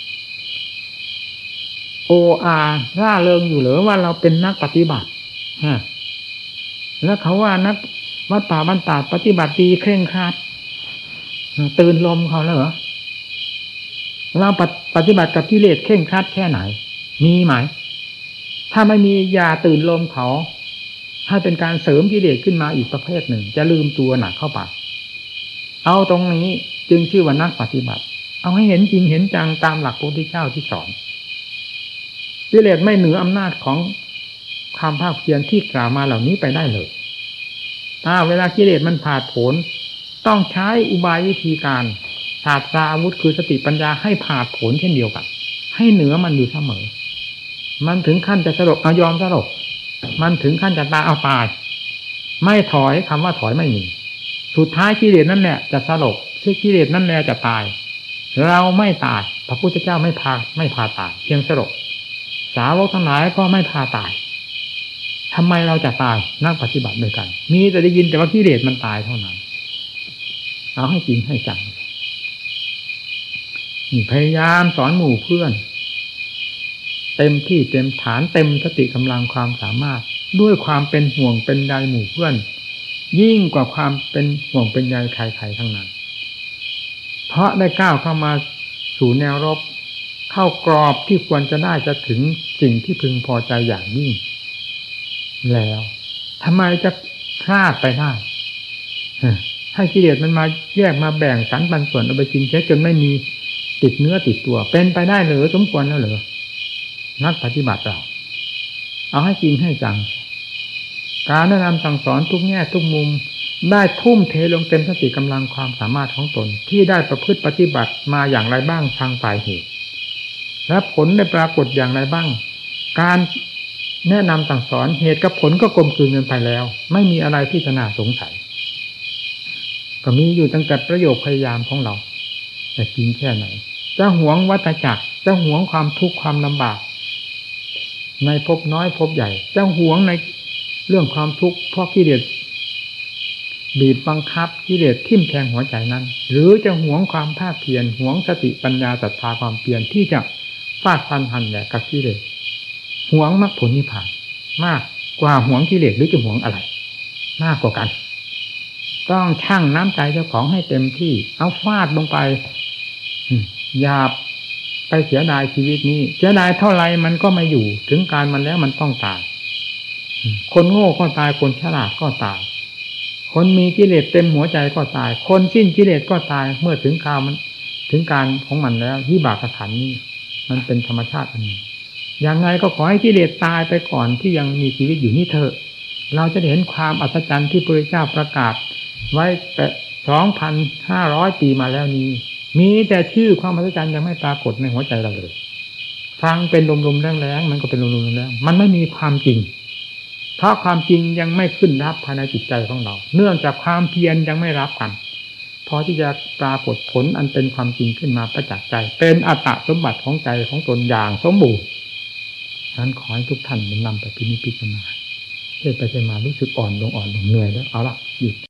โออาร่าเริงอยู่หรือว่าเราเป็นนักปฏิบัติแล้วเขาว่านักวัดป่าบ้านตาดปฏิบัติดีเคร่งครัดตื่นลมเขาแล้วเหรอเราปฏิบัติกับกิเลสเคร่งครัดแค่ไหนมีไหมถ้าไม่มีอย่าตื่นลมเขาให้เป็นการเสริมกิเลสขึ้นมาอีกประเภทหนึ่งจะลืมตัวหนักเข้าไปเอาตรงนี้จึงชื่อว่านักปฏิบัติเอาให้เห็นจริงเห็นจังตามหลักพระพุทธเจ้าที่สอนกิเลสไม่เหนืออำนาจของความภาคเพียรที่กล่าวมาเหล่านี้ไปได้เลยเวลากิเลสมันผาดโผนต้องใช้อุบายวิธีการศาสตราอาวุธคือสติปัญญาให้ผาดโผนเช่นเดียวกันให้เหนือมันอยู่เสมอมันถึงขั้นจะสลบเอายอมสลบมันถึงขั้นจะตายเอาตายไม่ถอยคำว่าถอยไม่มีสุดท้ายกิเลสนั่นแหละจะสลบซึ่งกิเลสนั่นแหละจะตายเราไม่ตายพระพุทธเจ้าไม่พาตายเพียงสลบสาวกทั้งหลายก็ไม่พาตายทำไมเราจะตายนักปฏิบัติด้วยกันมีแต่ได้ยินแต่ว่ากิเลสมันตายเท่านั้นเอาให้จริงให้จังนี่พยายามสอนหมู่เพื่อนเต็มที่เต็มฐานเต็มสติกำลังความสามารถด้วยความเป็นห่วงเป็นใยหมู่เพื่อนยิ่งกว่าความเป็นห่วงเป็นใยใครๆทั้งนั้นเพราะได้ก้าวเข้ามาสู่แนวรบเข้ากรอบที่ควรจะได้จะถึงสิ่งที่พึงพอใจอย่างยิ่งแล้วทำไมจะพลาดไปได้ให้กิเลสมันมาแยกมาแบ่งสรรปันส่วนเอาไปกินเสียจนไม่มีติดเนื้อติดตัวเป็นไปได้หรือสมควรแล้วหรือนักปฏิบัติเราเอาให้จริงให้จังการแนะนำสั่งสอนทุกแง่ทุกมุมได้ทุ่มเทลงเต็มสติกำลังความสามารถของตนที่ได้ประพฤติปฏิบัติมาอย่างไรบ้างทางฝ่ายเหตุและผลได้ปรากฏอย่างไรบ้างการแนะนำสั่งสอนเหตุกับผลก็กลมกลืนกันไปแล้วไม่มีอะไรที่จะน่าสงสัยก็มีอยู่ตั้งแต่ประโยชน์พยายามของเราแต่จริงแค่ไหนจะหวงวัฏจักรจะหวงความทุกข์ความลำบากในภพน้อยภพใหญ่จะหวงในเรื่องความทุกข์เพราะกิเลสบีบบังคับกิเลสทิ่มแทงหัวใจนั้นหรือจะหวงความภาคเพียรหวงสติปัญญาศรัทธาความเพียรที่จะฟาดฟันหันแหลกกับกิเลสหวงมรรคผลนิพพานมากกว่าหวงกิเลสหรือจะหวงอะไรมากกว่ากันต้องชั่งน้ำใจเจ้าของให้เต็มที่เอาฟาดลงไปอย่าไปเสียดายชีวิตนี้เสียดายเท่าไรมันก็ไม่อยู่ถึงการมันแล้วมันต้องตายคนโง่ก็ตายคนฉลาดก็ตายคนมีกิเลสเต็มหัวใจก็ตายคนสิ้นกิเลสก็ตายเมื่อถึงคราวมันถึงการของมันแล้ววิบากขันธ์นี้มันเป็นธรรมชาติอันหนึ่งอย่างไรก็ขอให้กิเลสตายไปก่อนที่ยังมีชีวิตอยู่นี่เถอะเราจะเห็นความอัศจรรย์ที่พระพุทธเจ้าประกาศไว้แต่ 2,500 ปีมาแล้วนี้มีแต่ชื่อความอัศจรรย์ยังไม่ปรากฏในหัวใจเราเลยฟังเป็นลมๆแรงๆมันก็เป็นลมๆแรงๆมันไม่มีความจริงเพราะความจริงยังไม่ขึ้นรับภายในจิตใจของเราเนื่องจากความเพียรยังไม่รับกันพอที่จะปรากฏผลอันเป็นความจริงขึ้นมาประจักษ์ใจเป็นอัตตสมบัติของใจของตนอย่างสมบูรณ์ฉะนั้นขอให้ทุกท่านนำไปพินิจพิจารณาเทศไปเทศมารู้สึกอ่อนลงเหนื่อยแล้วเอาละหยุด